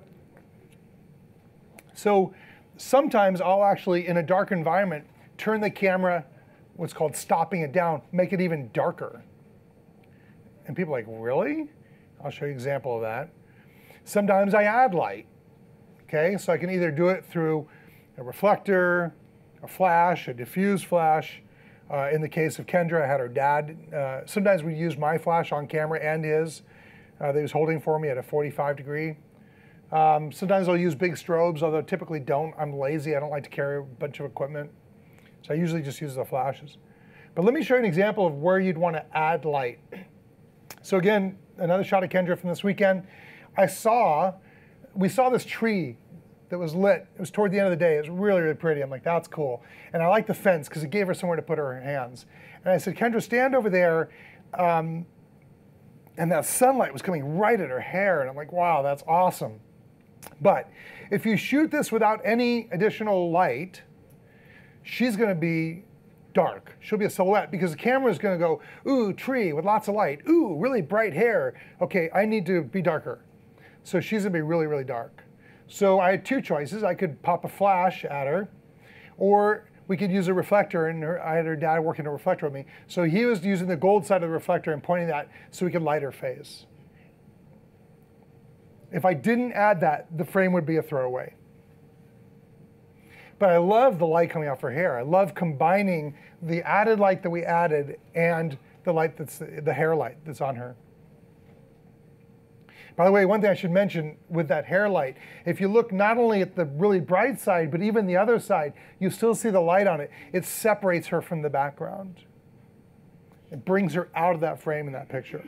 So sometimes I'll actually, in a dark environment, turn the camera, what's called stopping it down, make it even darker. And people are like, really? I'll show you an example of that. Sometimes I add light. Okay, so I can either do it through a reflector, a flash, a diffuse flash. In the case of Kendra, I had her dad. Sometimes we use my flash on camera and his that he was holding for me at a 45 degree. Sometimes I'll use big strobes, although typically don't. I'm lazy. I don't like to carry a bunch of equipment. So I usually just use the flashes. But let me show you an example of where you'd want to add light. So again, another shot of Kendra from this weekend. We saw this tree that was lit. It was toward the end of the day. It was really, really pretty. I'm like, that's cool. And I like the fence because it gave her somewhere to put her hands. And I said, Kendra, stand over there. And that sunlight was coming right at her hair. And I'm like, wow, that's awesome. But if you shoot this without any additional light, she's going to be dark. She'll be a silhouette because the camera is going to go, ooh, tree with lots of light. Ooh, really bright hair. Okay, I need to be darker. So she's going to be really, really dark. So I had two choices. I could pop a flash at her, or we could use a reflector, and I had her dad working a reflector with me. So he was using the gold side of the reflector and pointing that so we could light her face. If I didn't add that, the frame would be a throwaway. But I love the light coming off her hair. I love combining the added light that we added and the light that's the hair light that's on her. By the way, one thing I should mention with that hair light, if you look not only at the really bright side, but even the other side, you still see the light on it. It separates her from the background. It brings her out of that frame in that picture.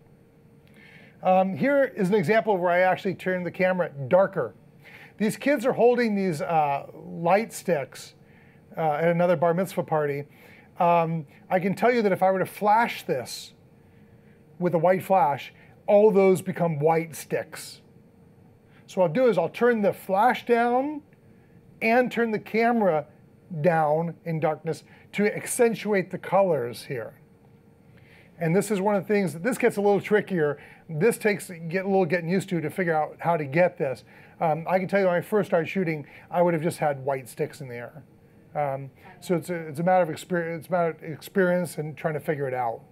Here is an example where I actually turned the camera darker. These kids are holding these light sticks at another bar mitzvah party. I can tell you that if I were to flash this with a white flash, all those become white sticks. So what I'll do is I'll turn the flash down and turn the camera down in darkness to accentuate the colors here. And this is one of the things, this gets a little trickier. This takes a little getting used to figure out how to get this. I can tell you when I first started shooting, I would have just had white sticks in the air. So it's a matter of experience and trying to figure it out.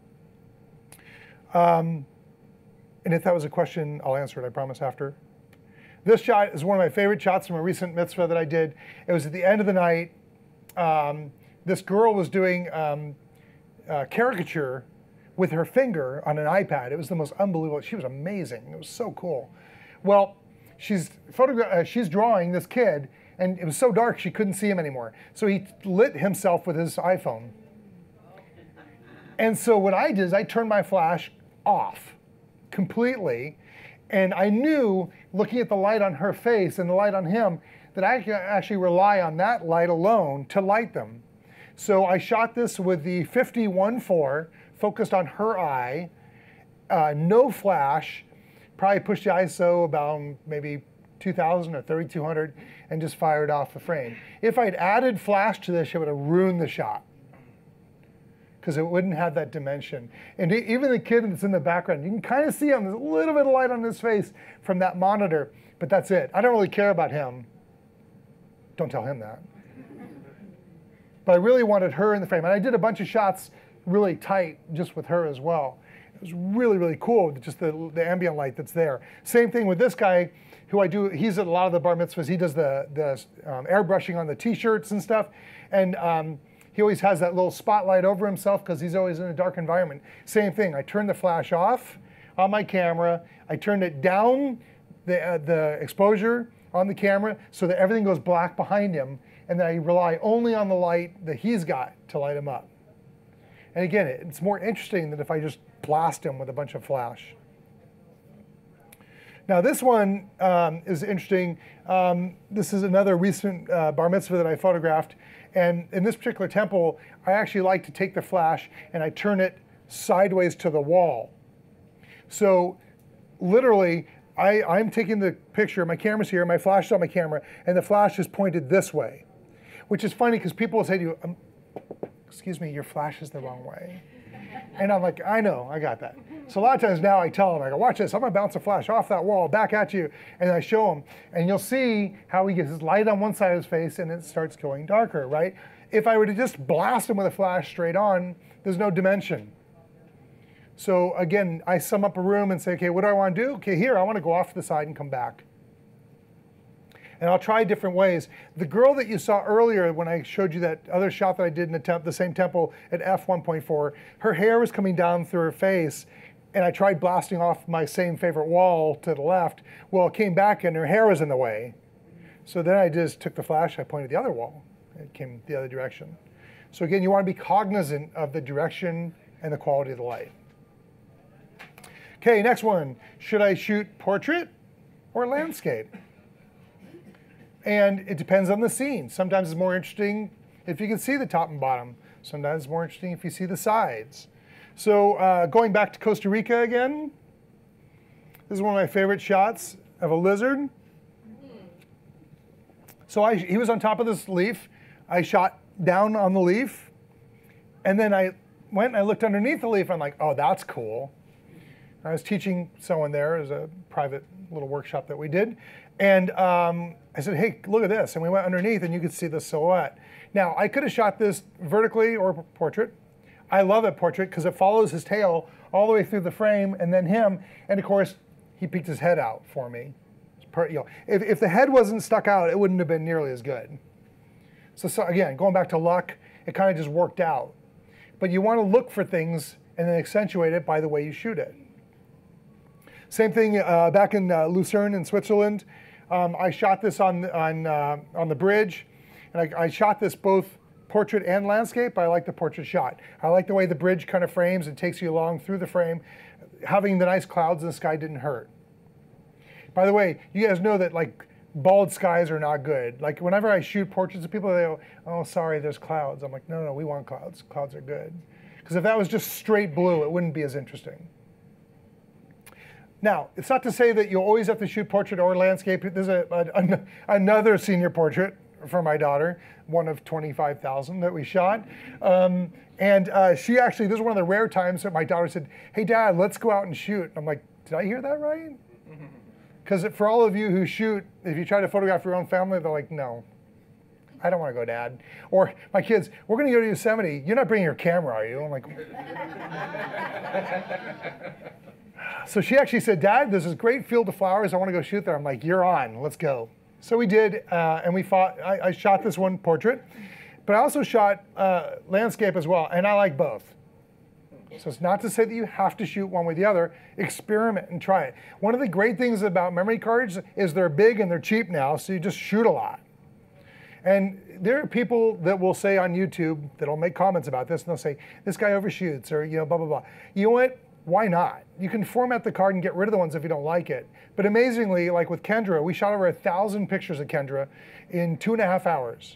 And if that was a question, I'll answer it, I promise, after. This shot is one of my favorite shots from a recent mitzvah that I did. It was at the end of the night. This girl was doing caricature with her finger on an iPad. It was the most unbelievable. She was amazing. It was so cool. Well, she's drawing this kid, and it was so dark she couldn't see him anymore. So he lit himself with his iPhone. And so what I did is I turned my flash off completely, and I knew, looking at the light on her face and the light on him, that I could actually rely on that light alone to light them. So I shot this with the 50-1.4, focused on her eye, no flash, probably pushed the ISO about maybe 2000 or 3200, and just fired off the frame. If I'd added flash to this, it would have ruined the shot, because it wouldn't have that dimension. And even the kid that's in the background, you can kind of see him, there's a little bit of light on his face from that monitor, but that's it. I don't really care about him. Don't tell him that. But I really wanted her in the frame. And I did a bunch of shots really tight just with her as well. It was really, really cool, just the ambient light that's there. Same thing with this guy, who he's at a lot of the bar mitzvahs. He does the airbrushing on the t-shirts and stuff. And he always has that little spotlight over himself because he's always in a dark environment. Same thing, I turned the flash off on my camera. I turned it down, the exposure on the camera, so that everything goes black behind him. And then I rely only on the light that he's got to light him up. And again, it's more interesting than if I just blast him with a bunch of flash. Now this one is interesting. This is another recent bar mitzvah that I photographed. And in this particular temple, I actually like to take the flash and I turn it sideways to the wall. So literally, I'm taking the picture, my camera's here, my flash is on my camera, and the flash is pointed this way. Which is funny because people will say to you, excuse me, your flash is the wrong way. And I'm like, I know, I got that. So a lot of times now I tell them, I go, watch this, I'm gonna bounce a flash off that wall, back at you, and I show him. And you'll see how he gets his light on one side of his face and it starts going darker, right? If I were to just blast him with a flash straight on, there's no dimension. So again, I sum up a room and say, okay, what do I wanna do? Okay, here, I wanna go off to the side and come back. And I'll try different ways. The girl that you saw earlier when I showed you that other shot that I did in the same temple at f1.4, her hair was coming down through her face, and I tried blasting off my same favorite wall to the left. Well, it came back and her hair was in the way. So then I just took the flash, I pointed the other wall. It came the other direction. So again, you want to be cognizant of the direction and the quality of the light. Okay, next one. Should I shoot portrait or landscape? And it depends on the scene. Sometimes it's more interesting if you can see the top and bottom. Sometimes it's more interesting if you see the sides. So going back to Costa Rica again, this is one of my favorite shots of a lizard. So he was on top of this leaf. I shot down on the leaf And then I went and I looked underneath the leaf. I'm like, oh, that's cool. I was teaching someone there as a private little workshop that we did. And I said, hey, look at this. And we went underneath and you could see the silhouette. Now, I could have shot this vertically or portrait. I love it portrait because it follows his tail all the way through the frame and then him. And of course, he peeked his head out for me. If the head wasn't stuck out, it wouldn't have been nearly as good. So again, going back to luck, it kind of just worked out. But you want to look for things and then accentuate it by the way you shoot it. Same thing back in Lucerne in Switzerland. I shot this on the bridge, and I shot this both portrait and landscape. I like the portrait shot. I like the way the bridge kind of frames and takes you along through the frame. Having the nice clouds in the sky didn't hurt. By the way, you guys know that like bald skies are not good. Like whenever I shoot portraits of people, they go, oh, sorry, there's clouds. I'm like, no, no, we want clouds. Clouds are good. Because if that was just straight blue, it wouldn't be as interesting. Now, it's not to say that you always have to shoot portrait or landscape. There's another senior portrait for my daughter, one of 25,000 that we shot. She actually, this is one of the rare times that my daughter said, hey, Dad, let's go out and shoot. I'm like, did I hear that right? Because for all of you who shoot, if you try to photograph your own family, they're like, no, I don't want to go, Dad. Or my kids, we're going to go to Yosemite. You're not bringing your camera, are you? I'm like, so she actually said, Dad, there's this great field of flowers. I want to go shoot there. I'm like, you're on. Let's go. So we did, and we fought. I shot this one portrait, but I also shot landscape as well, and I like both. So it's not to say that you have to shoot one with the other. Experiment and try it. One of the great things about memory cards is they're big and they're cheap now, so you just shoot a lot. And there are people that will say on YouTube, that'll make comments about this, and they'll say, this guy overshoots, or blah, blah, blah. You know what? Why not? You can format the card and get rid of the ones if you don't like it. But amazingly, like with Kendra, we shot over 1,000 pictures of Kendra in 2.5 hours.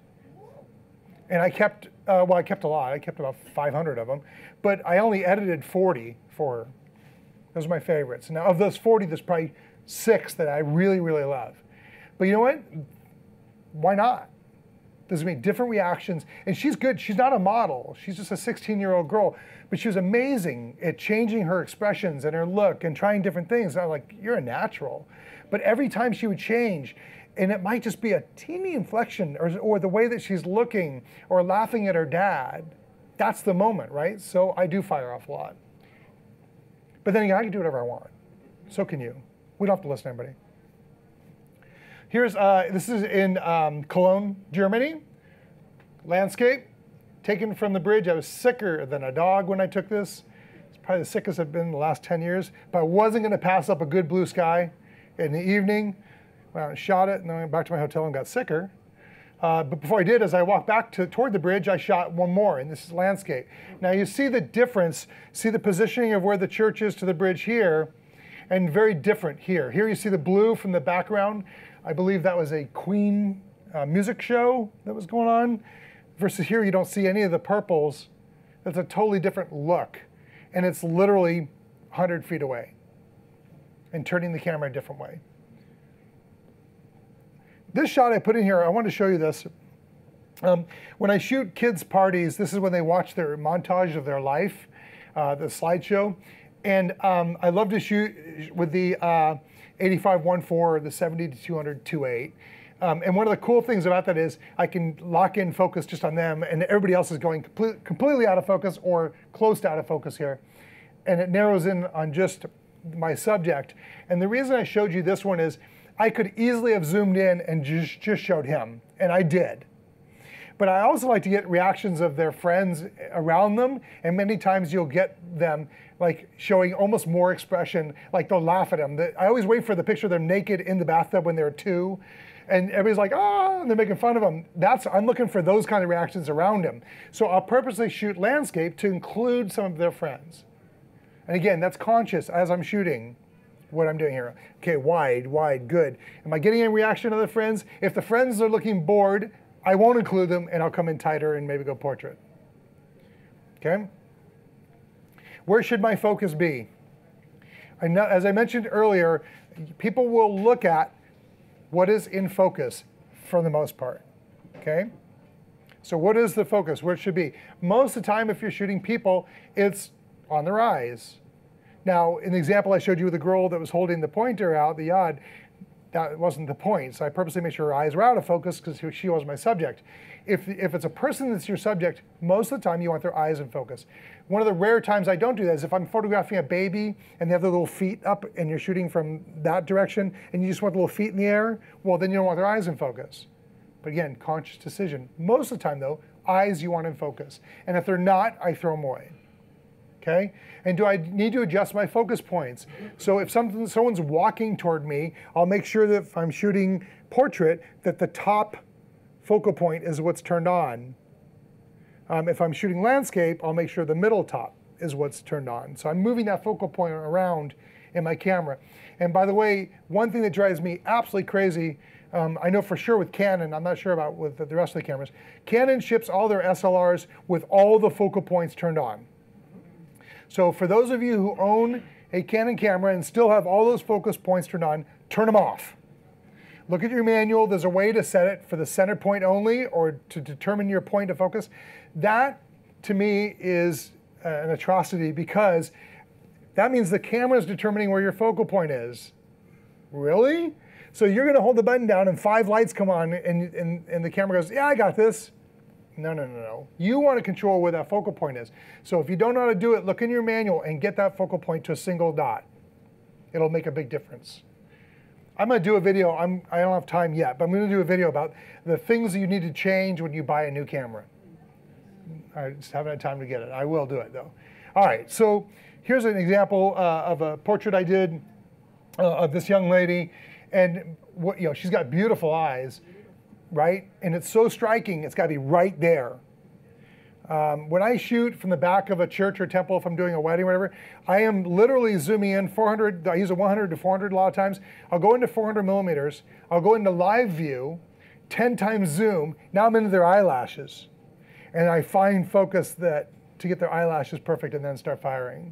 And I kept, I kept a lot. I kept about 500 of them. But I only edited 40 for her. Those are my favorites. Now, of those 40, there's probably 6 that I really, really love. But you know what? Why not? There's going to be different reactions. And she's good. She's not a model. She's just a 16-year-old girl. But she was amazing at changing her expressions and her look and trying different things. And I'm like, you're a natural. But every time she would change, and it might just be a teeny inflection or the way that she's looking or laughing at her dad, that's the moment, right? So I do fire off a lot. But then again, I can do whatever I want. So can you. We don't have to listen to anybody. Here's, this is in Cologne, Germany. Landscape, taken from the bridge. I was sicker than a dog when I took this. It's probably the sickest I've been in the last 10 years. But I wasn't going to pass up a good blue sky in the evening. Went out and shot it, and then I went back to my hotel and got sicker. But before I did, as I walked back toward the bridge, I shot one more, and this is landscape. Now you see the difference, see the positioning of where the church is to the bridge here, and very different here. Here you see the blue from the background. I believe that was a Queen music show that was going on, versus here you don't see any of the purples. That's a totally different look, and it's literally 100 feet away, and turning the camera a different way. This shot I put in here, I wanted to show you this. When I shoot kids' parties, this is when they watch their montage of their life, the slideshow. And I love to shoot with the 85-1.4 or the 70-200 2.8. And one of the cool things about that is I can lock in focus just on them, and everybody else is going completely out of focus or close to out of focus here. And it narrows in on just my subject. And the reason I showed you this one is I could easily have zoomed in and just showed him, and I did. But I also like to get reactions of their friends around them, and many times you'll get them like showing almost more expression, like they'll laugh at him. I always wait for the picture of them naked in the bathtub when they're 2, and everybody's like, oh, and they're making fun of him. I'm looking for those kind of reactions around him. So I'll purposely shoot landscape to include some of their friends. And again, that's conscious as I'm shooting what I'm doing here. Okay, wide, good. Am I getting any reaction of the friends? If the friends are looking bored, I won't include them, and I'll come in tighter and maybe go portrait. Okay? Where should my focus be? I know, as I mentioned earlier, people will look at what is in focus for the most part. Okay? So what is the focus? Where it should be? Most of the time, if you're shooting people, it's on their eyes. Now, in the example I showed you with the girl that was holding the pointer out, the yod, that wasn't the point. So I purposely made sure her eyes were out of focus because she was my subject. If it's a person that's your subject, most of the time you want their eyes in focus. One of the rare times I don't do that is if I'm photographing a baby and they have their little feet up and you're shooting from that direction and you just want the little feet in the air, well, then you don't want their eyes in focus. But again, conscious decision. Most of the time though, eyes you want in focus. And if they're not, I throw them away. Okay? And do I need to adjust my focus points? So if someone's walking toward me, I'll make sure that if I'm shooting portrait, that the top focal point is what's turned on. If I'm shooting landscape, I'll make sure the middle top is what's turned on. So I'm moving that focal point around in my camera. And by the way, one thing that drives me absolutely crazy, I know for sure with Canon, I'm not sure about with the rest of the cameras, Canon ships all their SLRs with all the focal points turned on. So for those of you who own a Canon camera and still have all those focus points turned on, turn them off. Look at your manual. There's a way to set it for the center point only or to determine your point of focus. That, to me, is an atrocity because that means the camera is determining where your focal point is. Really? So you're going to hold the button down and 5 lights come on and the camera goes, yeah, I got this. No. You want to control where that focal point is. So if you don't know how to do it, look in your manual and get that focal point to a single dot. It'll make a big difference. I'm going to do a video, I don't have time yet, but I'm going to do a video about the things that you need to change when you buy a new camera. I just haven't had time to get it. I will do it though. All right, so here's an example of a portrait I did of this young lady. And she's got beautiful eyes. Right? And it's so striking, it's got to be right there. When I shoot from the back of a church or temple, if I'm doing a wedding or whatever, I am literally zooming in 400, I use a 100 to 400 a lot of times. I'll go into 400 millimeters, I'll go into live view, 10 times zoom, now I'm into their eyelashes. And I find focus to get their eyelashes perfect and then start firing.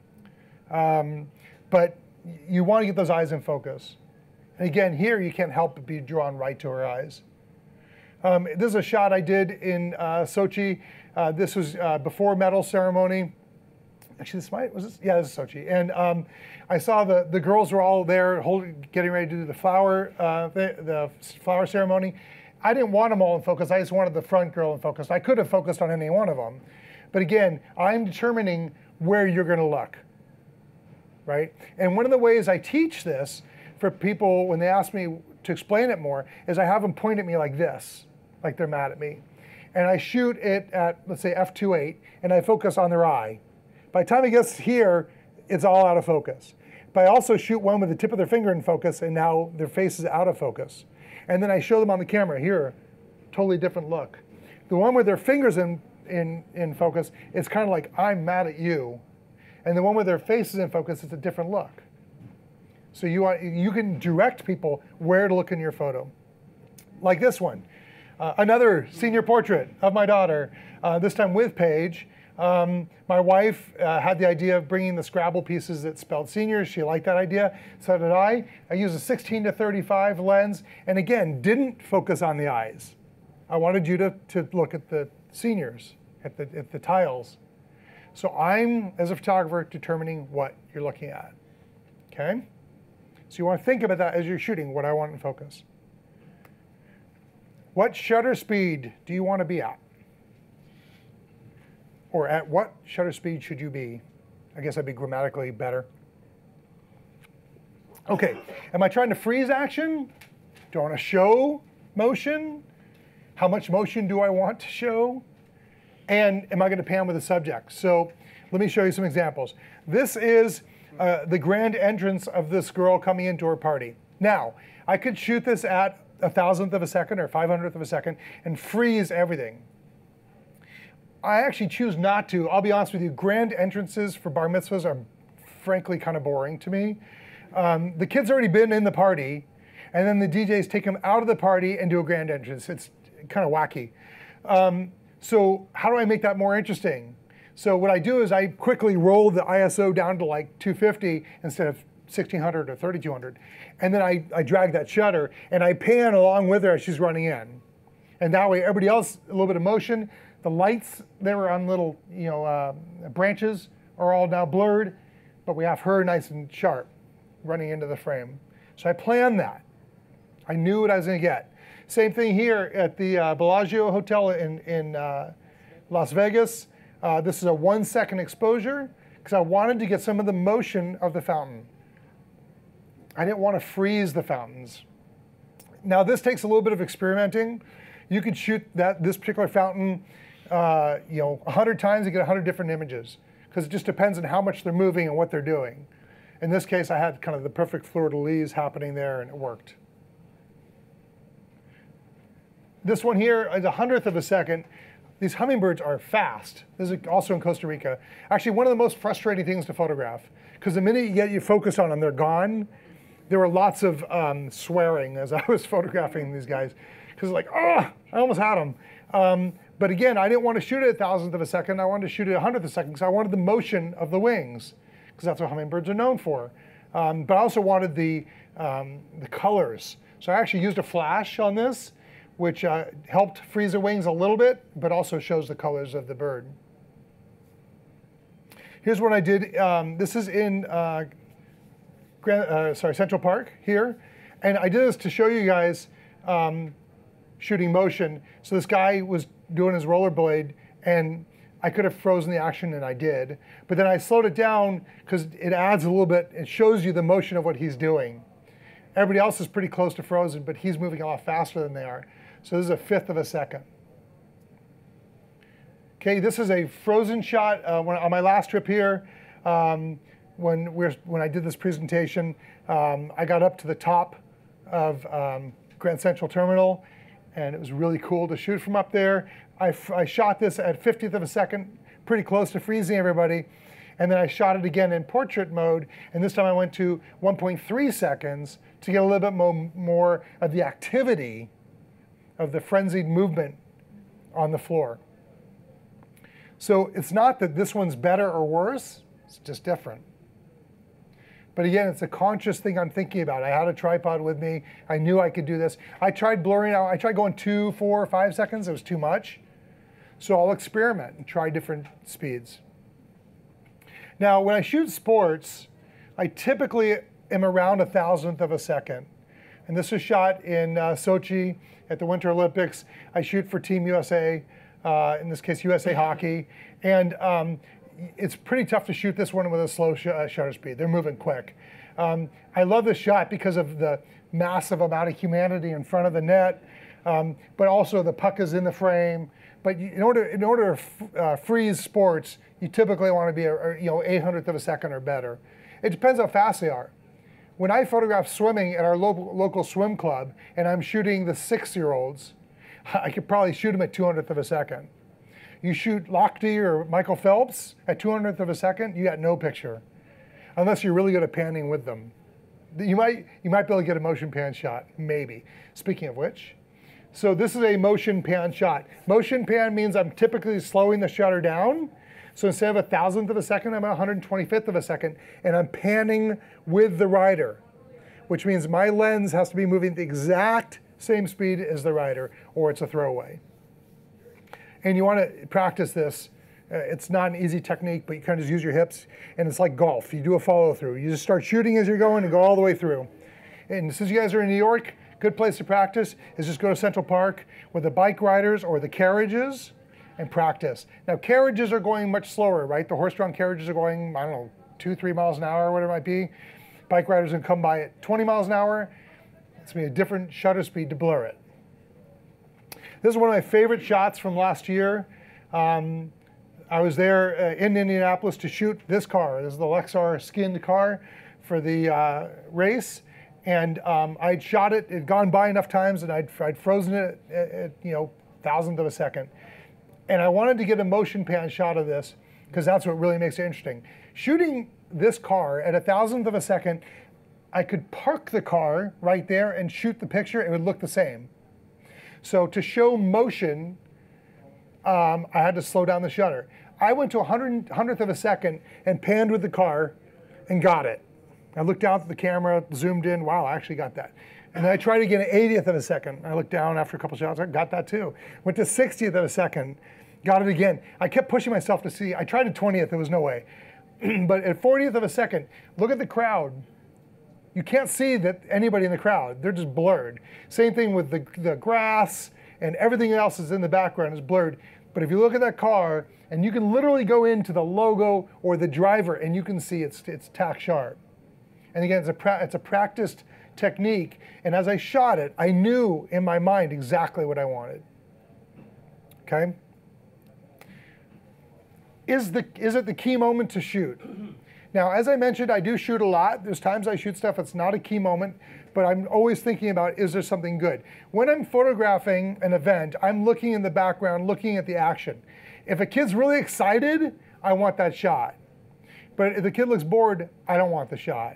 But you want to get those eyes in focus. And again, here you can't help but be drawn right to her eyes. This is a shot I did in Sochi. This was before medal ceremony. Actually, was this? Yeah, this is Sochi. And I saw the girls were all there getting ready to do the flower ceremony. I didn't want them all in focus. I just wanted the front girl in focus. I could have focused on any one of them. But again, I'm determining where you're going to look. Right? And one of the ways I teach this for people when they ask me to explain it more is I have them point at me like this, like they're mad at me. And I shoot it at, let's say, f2.8, and I focus on their eye. By the time it gets here, it's all out of focus. But I also shoot one with the tip of their finger in focus, and now their face is out of focus. And then I show them on the camera, here, totally different look. The one with their fingers in focus, it's kind of like, I'm mad at you. And the one with their faces in focus, it's a different look. So you can direct people where to look in your photo. Like this one. Another senior portrait of my daughter, this time with Paige. My wife had the idea of bringing the Scrabble pieces that spelled seniors. She liked that idea, so did I. I used a 16 to 35 lens, and again, didn't focus on the eyes. I wanted you to look at the seniors, at the tiles. So I'm, as a photographer, determining what you're looking at, okay? So you want to think about that as you're shooting, what I want in focus. What shutter speed do you want to be at? Or at what shutter speed should you be? I guess I'd be grammatically better. Okay, am I trying to freeze action? Do I want to show motion? How much motion do I want to show? And am I going to pan with the subject? So let me show you some examples. This is the grand entrance of this girl coming into her party. Now, I could shoot this at 1,000th of a second or 500th of a second and freeze everything. I actually choose not to. I'll be honest with you, grand entrances for bar mitzvahs are frankly kind of boring to me. The kid's already been in the party, and then the DJs take them out of the party and do a grand entrance. It's kind of wacky. So how do I make that more interesting? So what I do is I quickly roll the ISO down to like 250 instead of 1600 or 3200. And then I drag that shutter and I pan along with her as she's running in. And that way, everybody else, a little bit of motion. The lights, they were on little, branches, are all now blurred, but we have her nice and sharp running into the frame. So I planned that. I knew what I was going to get. Same thing here at the Bellagio Hotel in Las Vegas. This is a 1 second exposure because I wanted to get some of the motion of the fountain. I didn't want to freeze the fountains. Now this takes a little bit of experimenting. You could shoot this particular fountain 100 times and get 100 different images because it just depends on how much they're moving and what they're doing. In this case, I had kind of the perfect fleur-de-lis happening there and it worked. This one here is 100th of a second. These hummingbirds are fast. This is also in Costa Rica. Actually, one of the most frustrating things to photograph because the minute you focus on them, they're gone. There were lots of swearing as I was photographing these guys because like, oh, I almost had them. But again, I didn't want to shoot it 1,000th of a second. I wanted to shoot it 100th of a second because I wanted the motion of the wings because that's what hummingbirds are known for. But I also wanted the colors. So I actually used a flash on this, which helped freeze the wings a little bit, but also shows the colors of the bird. Here's what I did. This is in Central Park here. And I did this to show you guys shooting motion. So this guy was doing his rollerblade, and I could have frozen the action, and I did. But then I slowed it down because it adds a little bit. It shows you the motion of what he's doing. Everybody else is pretty close to frozen, but he's moving a lot faster than they are. So this is 1/5 of a second. Okay, this is a frozen shot on my last trip here. When I did this presentation, I got up to the top of Grand Central Terminal, and it was really cool to shoot from up there. I shot this at 50th of a second, pretty close to freezing everybody. And then I shot it again in portrait mode, and this time I went to 1.3 seconds to get a little bit more of the activity of the frenzied movement on the floor. So it's not that this one's better or worse, it's just different. But again, it's a conscious thing I'm thinking about. I had a tripod with me. I knew I could do this. I tried blurring out. I tried going 2, 4, 5 seconds. It was too much. So I'll experiment and try different speeds. Now, when I shoot sports, I typically am around 1,000th of a second. And this was shot in Sochi at the Winter Olympics. I shoot for Team USA, in this case, USA Hockey. And it's pretty tough to shoot this one with a slow shutter speed. They're moving quick. I love this shot because of the massive amount of humanity in front of the net, but also the puck is in the frame. But in order to freeze sports, you typically want to be 800th of a second or better. It depends how fast they are. When I photograph swimming at our local swim club and I'm shooting the 6-year-olds, I could probably shoot them at 200th of a second. You shoot Lochte or Michael Phelps at 200th of a second, you got no picture, unless you're really good at panning with them. You might be able to get a motion pan shot, maybe. Speaking of which, so this is a motion pan shot. Motion pan means I'm typically slowing the shutter down. So instead of 1,000th of a second, I'm at 125th of a second, and I'm panning with the rider, which means my lens has to be moving at the exact same speed as the rider, or it's a throwaway. And you want to practice this. It's not an easy technique, but you kind of just use your hips, and it's like golf. You do a follow through. You just start shooting as you're going and go all the way through. And since you guys are in New York, good place to practice is just go to Central Park with the bike riders or the carriages and practice. Now, carriages are going much slower, right? The horse-drawn carriages are going, 2, 3 miles an hour, whatever it might be. Bike riders can come by at 20 miles an hour. It's going to be a different shutter speed to blur it. This is one of my favorite shots from last year. I was there in Indianapolis to shoot this car. This is the Lexar skinned car for the race. And I'd shot it, it had gone by enough times, and I'd frozen it at 1,000th of a second. And I wanted to get a motion pan shot of this, because that's what really makes it interesting. Shooting this car at 1,000th of a second, I could park the car right there and shoot the picture. It would look the same. So to show motion, I had to slow down the shutter. I went to 100th of a second and panned with the car and got it. I looked down at the camera, zoomed in. Wow, I actually got that. And then I tried again at 80th of a second. I looked down after a couple shots, I got that too. Went to 60th of a second, got it again. I kept pushing myself to see. I tried at 20th, there was no way. But at 40th of a second, look at the crowd. You can't see that anybody in the crowd. They're just blurred. Same thing with the grass and everything else is in the background is blurred. But if you look at that car, and you can literally go into the logo or the driver and you can see it's tack sharp. And again, it's a practiced technique. And as I shot it, I knew in my mind exactly what I wanted. Okay? Is it the key moment to shoot? Now, as I mentioned, I do shoot a lot. There's times I shoot stuff that's not a key moment, but I'm always thinking about, is there something good? When I'm photographing an event, I'm looking in the background, looking at the action. If a kid's really excited, I want that shot. But if the kid looks bored, I don't want the shot.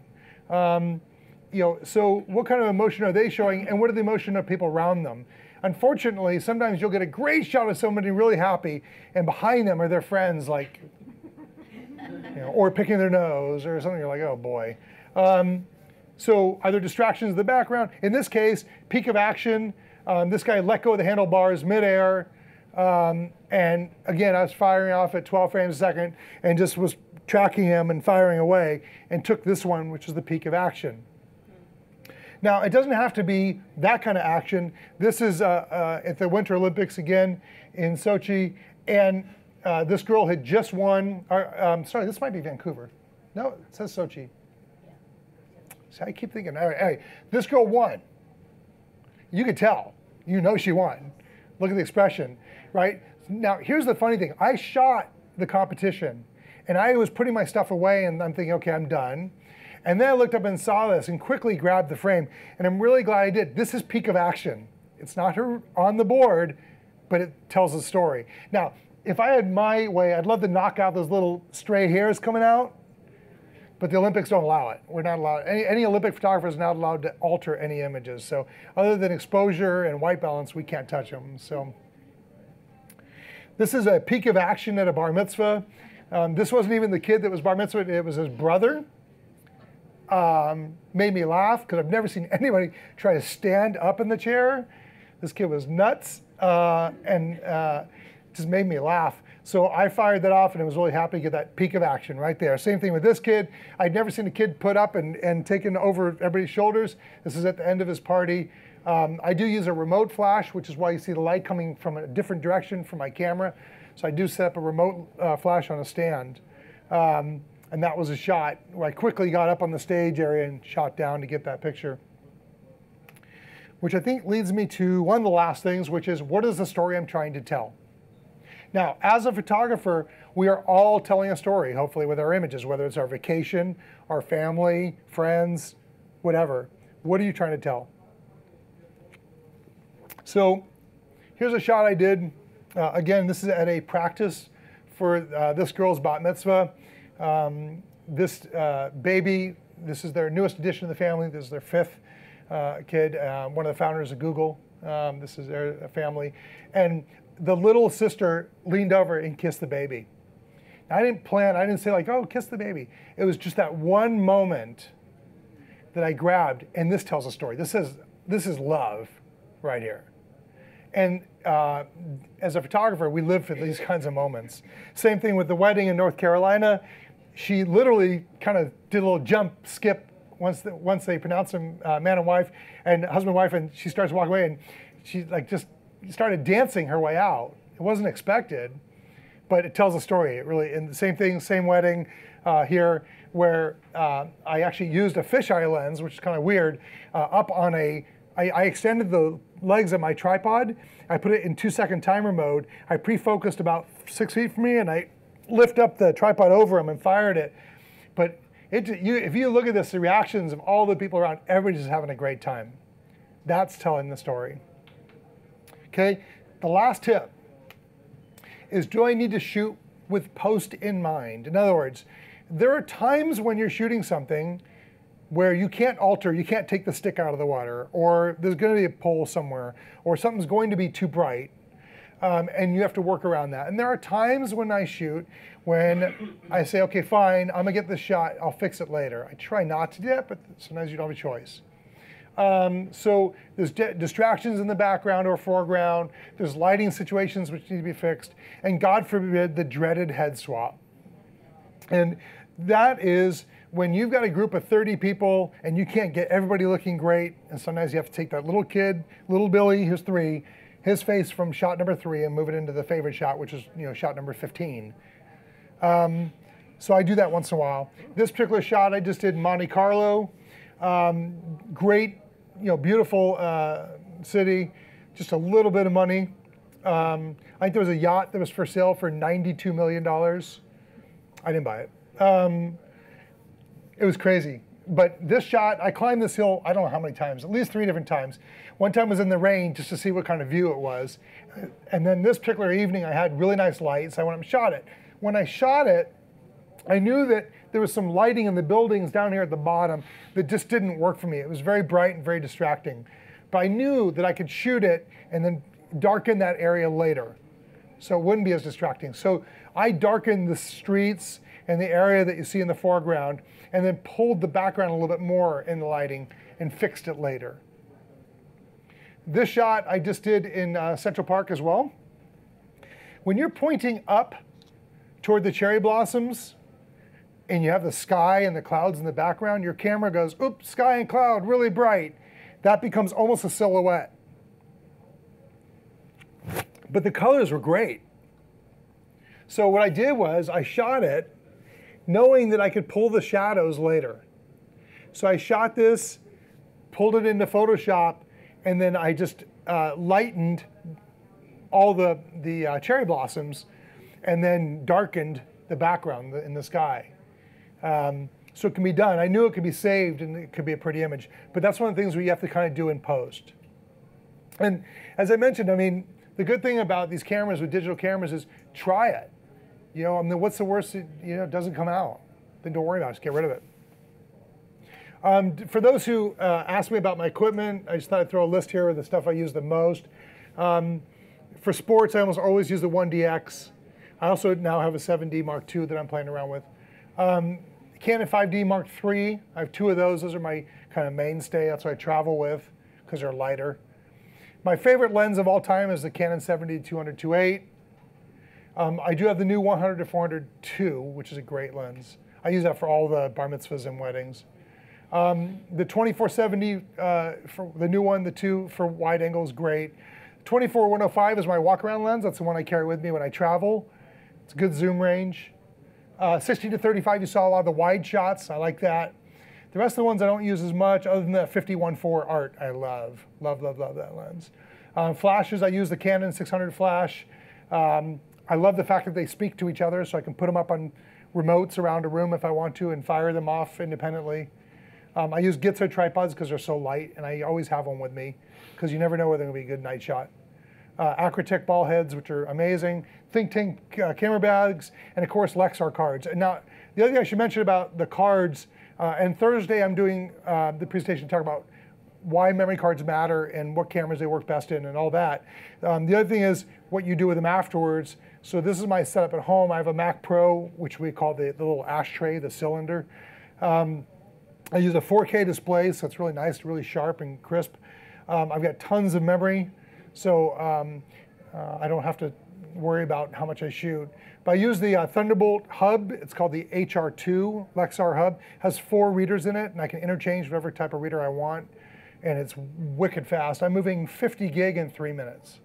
So what kind of emotion are they showing, and what are the emotion of people around them? Unfortunately, sometimes you'll get a great shot of somebody really happy, and behind them are their friends, like, or picking their nose or something. You're like, oh boy. So are there distractions in the background? In this case, peak of action. This guy let go of the handlebars midair. And again, I was firing off at 12 frames a second and just was tracking him and firing away and took this one, which is the peak of action. Now, it doesn't have to be that kind of action. This is at the Winter Olympics again in Sochi. And this girl had just won, sorry, this might be Vancouver. No, it says Sochi. So I keep thinking, all right, this girl won. You could tell, you know she won. Look at the expression, right? Now, here's the funny thing. I shot the competition, and I was putting my stuff away, and I'm thinking, okay, I'm done. And then I looked up and saw this and quickly grabbed the frame, and I'm really glad I did. This is peak of action. It's not her on the board, but it tells a story. Now, if I had my way, I'd love to knock out those little stray hairs coming out, but the Olympics don't allow it. We're not allowed, any Olympic photographer is not allowed to alter any images. So other than exposure and white balance, we can't touch them. So this is a peak of action at a bar mitzvah. This wasn't even the kid that was bar mitzvah, it was his brother. Made me laugh because I've never seen anybody try to stand up in the chair. This kid was nuts and just made me laugh. So I fired that off and I was really happy to get that peak of action right there. Same thing with this kid. I'd never seen a kid put up and taken over everybody's shoulders. This is at the end of his party. I do use a remote flash, which is why you see the light coming from a different direction from my camera. So I do set up a remote flash on a stand. And that was a shot where I quickly got up on the stage area and shot down to get that picture. Which I think leads me to one of the last things, which is what is the story I'm trying to tell? Now, as a photographer, we are all telling a story, hopefully with our images, whether it's our vacation, our family, friends, whatever. What are you trying to tell? So here's a shot I did. Again, this is at a practice for this girl's bat mitzvah. This baby, this is their newest addition to the family. This is their fifth kid, one of the founders of Google. This is their family. And the little sister leaned over and kissed the baby. Now, I didn't say like, oh, kiss the baby. It was just that one moment that I grabbed, and this tells a story. This is love right here. And as a photographer, we live for these kinds of moments. Same thing with the wedding in North Carolina. She literally kind of did a little jump, skip, once they pronounced them man and wife, and husband and wife, and she starts walking away, and she like just started dancing her way out. It wasn't expected, but it tells a story. It really, and the same thing, same wedding here, where I actually used a fisheye lens, which is kind of weird, up on I extended the legs of my tripod. I put it in 2-second timer mode. I pre-focused about 6 feet from me, and I lift up the tripod over him and fired it. But if you look at this, the reactions of all the people around, everybody's just having a great time. That's telling the story. Okay, the last tip is, do I need to shoot with post in mind? In other words, there are times when you're shooting something where you can't alter, you can't take the stick out of the water, or there's going to be a pole somewhere, or something's going to be too bright, and you have to work around that. And there are times when I shoot when I say, okay, fine, I'm going to get this shot, I'll fix it later. I try not to do that, but sometimes you don't have a choice. So there's distractions in the background or foreground. There's lighting situations which need to be fixed. And God forbid, the dreaded head swap. And that is when you've got a group of 30 people and you can't get everybody looking great. And sometimes you have to take that little kid, little Billy, who's 3, his face from shot number 3 and move it into the favorite shot, which is shot number 15. So I do that once in a while. This particular shot I just did in Monte Carlo. Great, beautiful city, just a little bit of money. I think there was a yacht that was for sale for $92 million. I didn't buy it. It was crazy. But this shot, I climbed this hill, I don't know how many times, at least 3 different times. One time was in the rain just to see what kind of view it was. And then this particular evening, I had really nice lights. I went up and shot it. When I shot it, I knew that there was some lighting in the buildings down here at the bottom that just didn't work for me. It was very bright and very distracting. But I knew that I could shoot it and then darken that area later, so it wouldn't be as distracting. So I darkened the streets and the area that you see in the foreground and then pulled the background a little bit more in the lighting and fixed it later. This shot I just did in Central Park as well. When you're pointing up toward the cherry blossoms and you have the sky and the clouds in the background, your camera goes, oops, sky and cloud, really bright. That becomes almost a silhouette. But the colors were great. So what I did was I shot it knowing that I could pull the shadows later. So I shot this, pulled it into Photoshop, and then I just lightened all the cherry blossoms and then darkened the background in the sky. So it can be done. I knew it could be saved and it could be a pretty image, but that's one of the things we have to kind of do in post. And as I mentioned, I mean, the good thing about these cameras with digital cameras is try it. I mean, what's the worst? It doesn't come out. Then don't worry about it. Just get rid of it. For those who ask me about my equipment, I just thought I'd throw a list here of the stuff I use the most. For sports, I almost always use the 1DX. I also now have a 7D Mark II that I'm playing around with. Canon 5D Mark III, I have 2 of those. Those are my kind of mainstay. That's what I travel with because they're lighter. My favorite lens of all time is the Canon 70-200 2.8. I do have the new 100-400 II, which is a great lens. I use that for all the bar mitzvahs and weddings. The 24-70, for the new one, the 2 for wide angle is great. 24-105 is my walk-around lens. That's the one I carry with me when I travel. It's a good zoom range. 60-35, you saw a lot of the wide shots. I like that. The rest of the ones I don't use as much, other than the 51.4 Art, I love. Love, love, love that lens. Flashes, I use the Canon 600 flash. I love the fact that they speak to each other, so I can put them up on remotes around a room if I want to and fire them off independently. I use Gitzo tripods because they're so light, and I always have one with me because you never know whether they're going to be a good night shot. Acratech ball heads, which are amazing. Think Tank camera bags, and of course Lexar cards. And now, the other thing I should mention about the cards, and Thursday I'm doing the presentation to talk about why memory cards matter and what cameras they work best in and all that. The other thing is what you do with them afterwards. So this is my setup at home. I have a Mac Pro, which we call the little ashtray, the cylinder. I use a 4K display, so it's really nice, really sharp and crisp. I've got tons of memory, so I don't have to worry about how much I shoot. But I use the Thunderbolt hub. It's called the HR2 Lexar hub. It has 4 readers in it, and I can interchange whatever type of reader I want. And it's wicked fast. I'm moving 50 gig in 3 minutes.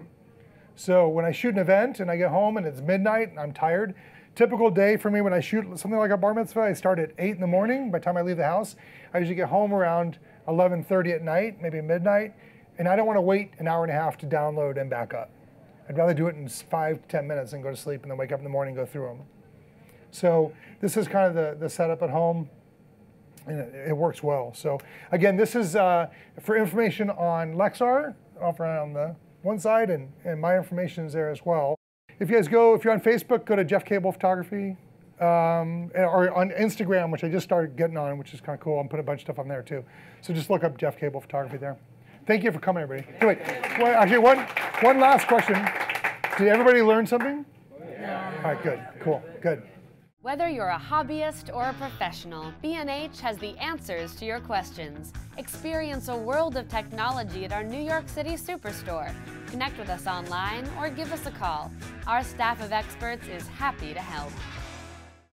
So when I shoot an event and I get home and it's midnight and I'm tired, typical day for me when I shoot something like a bar mitzvah, I start at 8 in the morning. By the time I leave the house, I usually get home around 11:30 at night, maybe midnight, and I don't want to wait an hour and a half to download and back up. I'd rather do it in 5 to 10 minutes and go to sleep and then wake up in the morning and go through them. So this is kind of the setup at home, and it works well. So again, this is for information on Lexar, off around the one side, and my information is there as well. If you guys if you're on Facebook, go to Jeff Cable Photography, or on Instagram, which I just started getting on, which is kind of cool. I'm putting a bunch of stuff on there too. So just look up Jeff Cable Photography there. Thank you for coming, everybody. Anyway, actually, one last question. Did everybody learn something? Yeah. All right, good, cool, good. Whether you're a hobbyist or a professional, B&H has the answers to your questions. Experience a world of technology at our New York City Superstore. Connect with us online or give us a call. Our staff of experts is happy to help.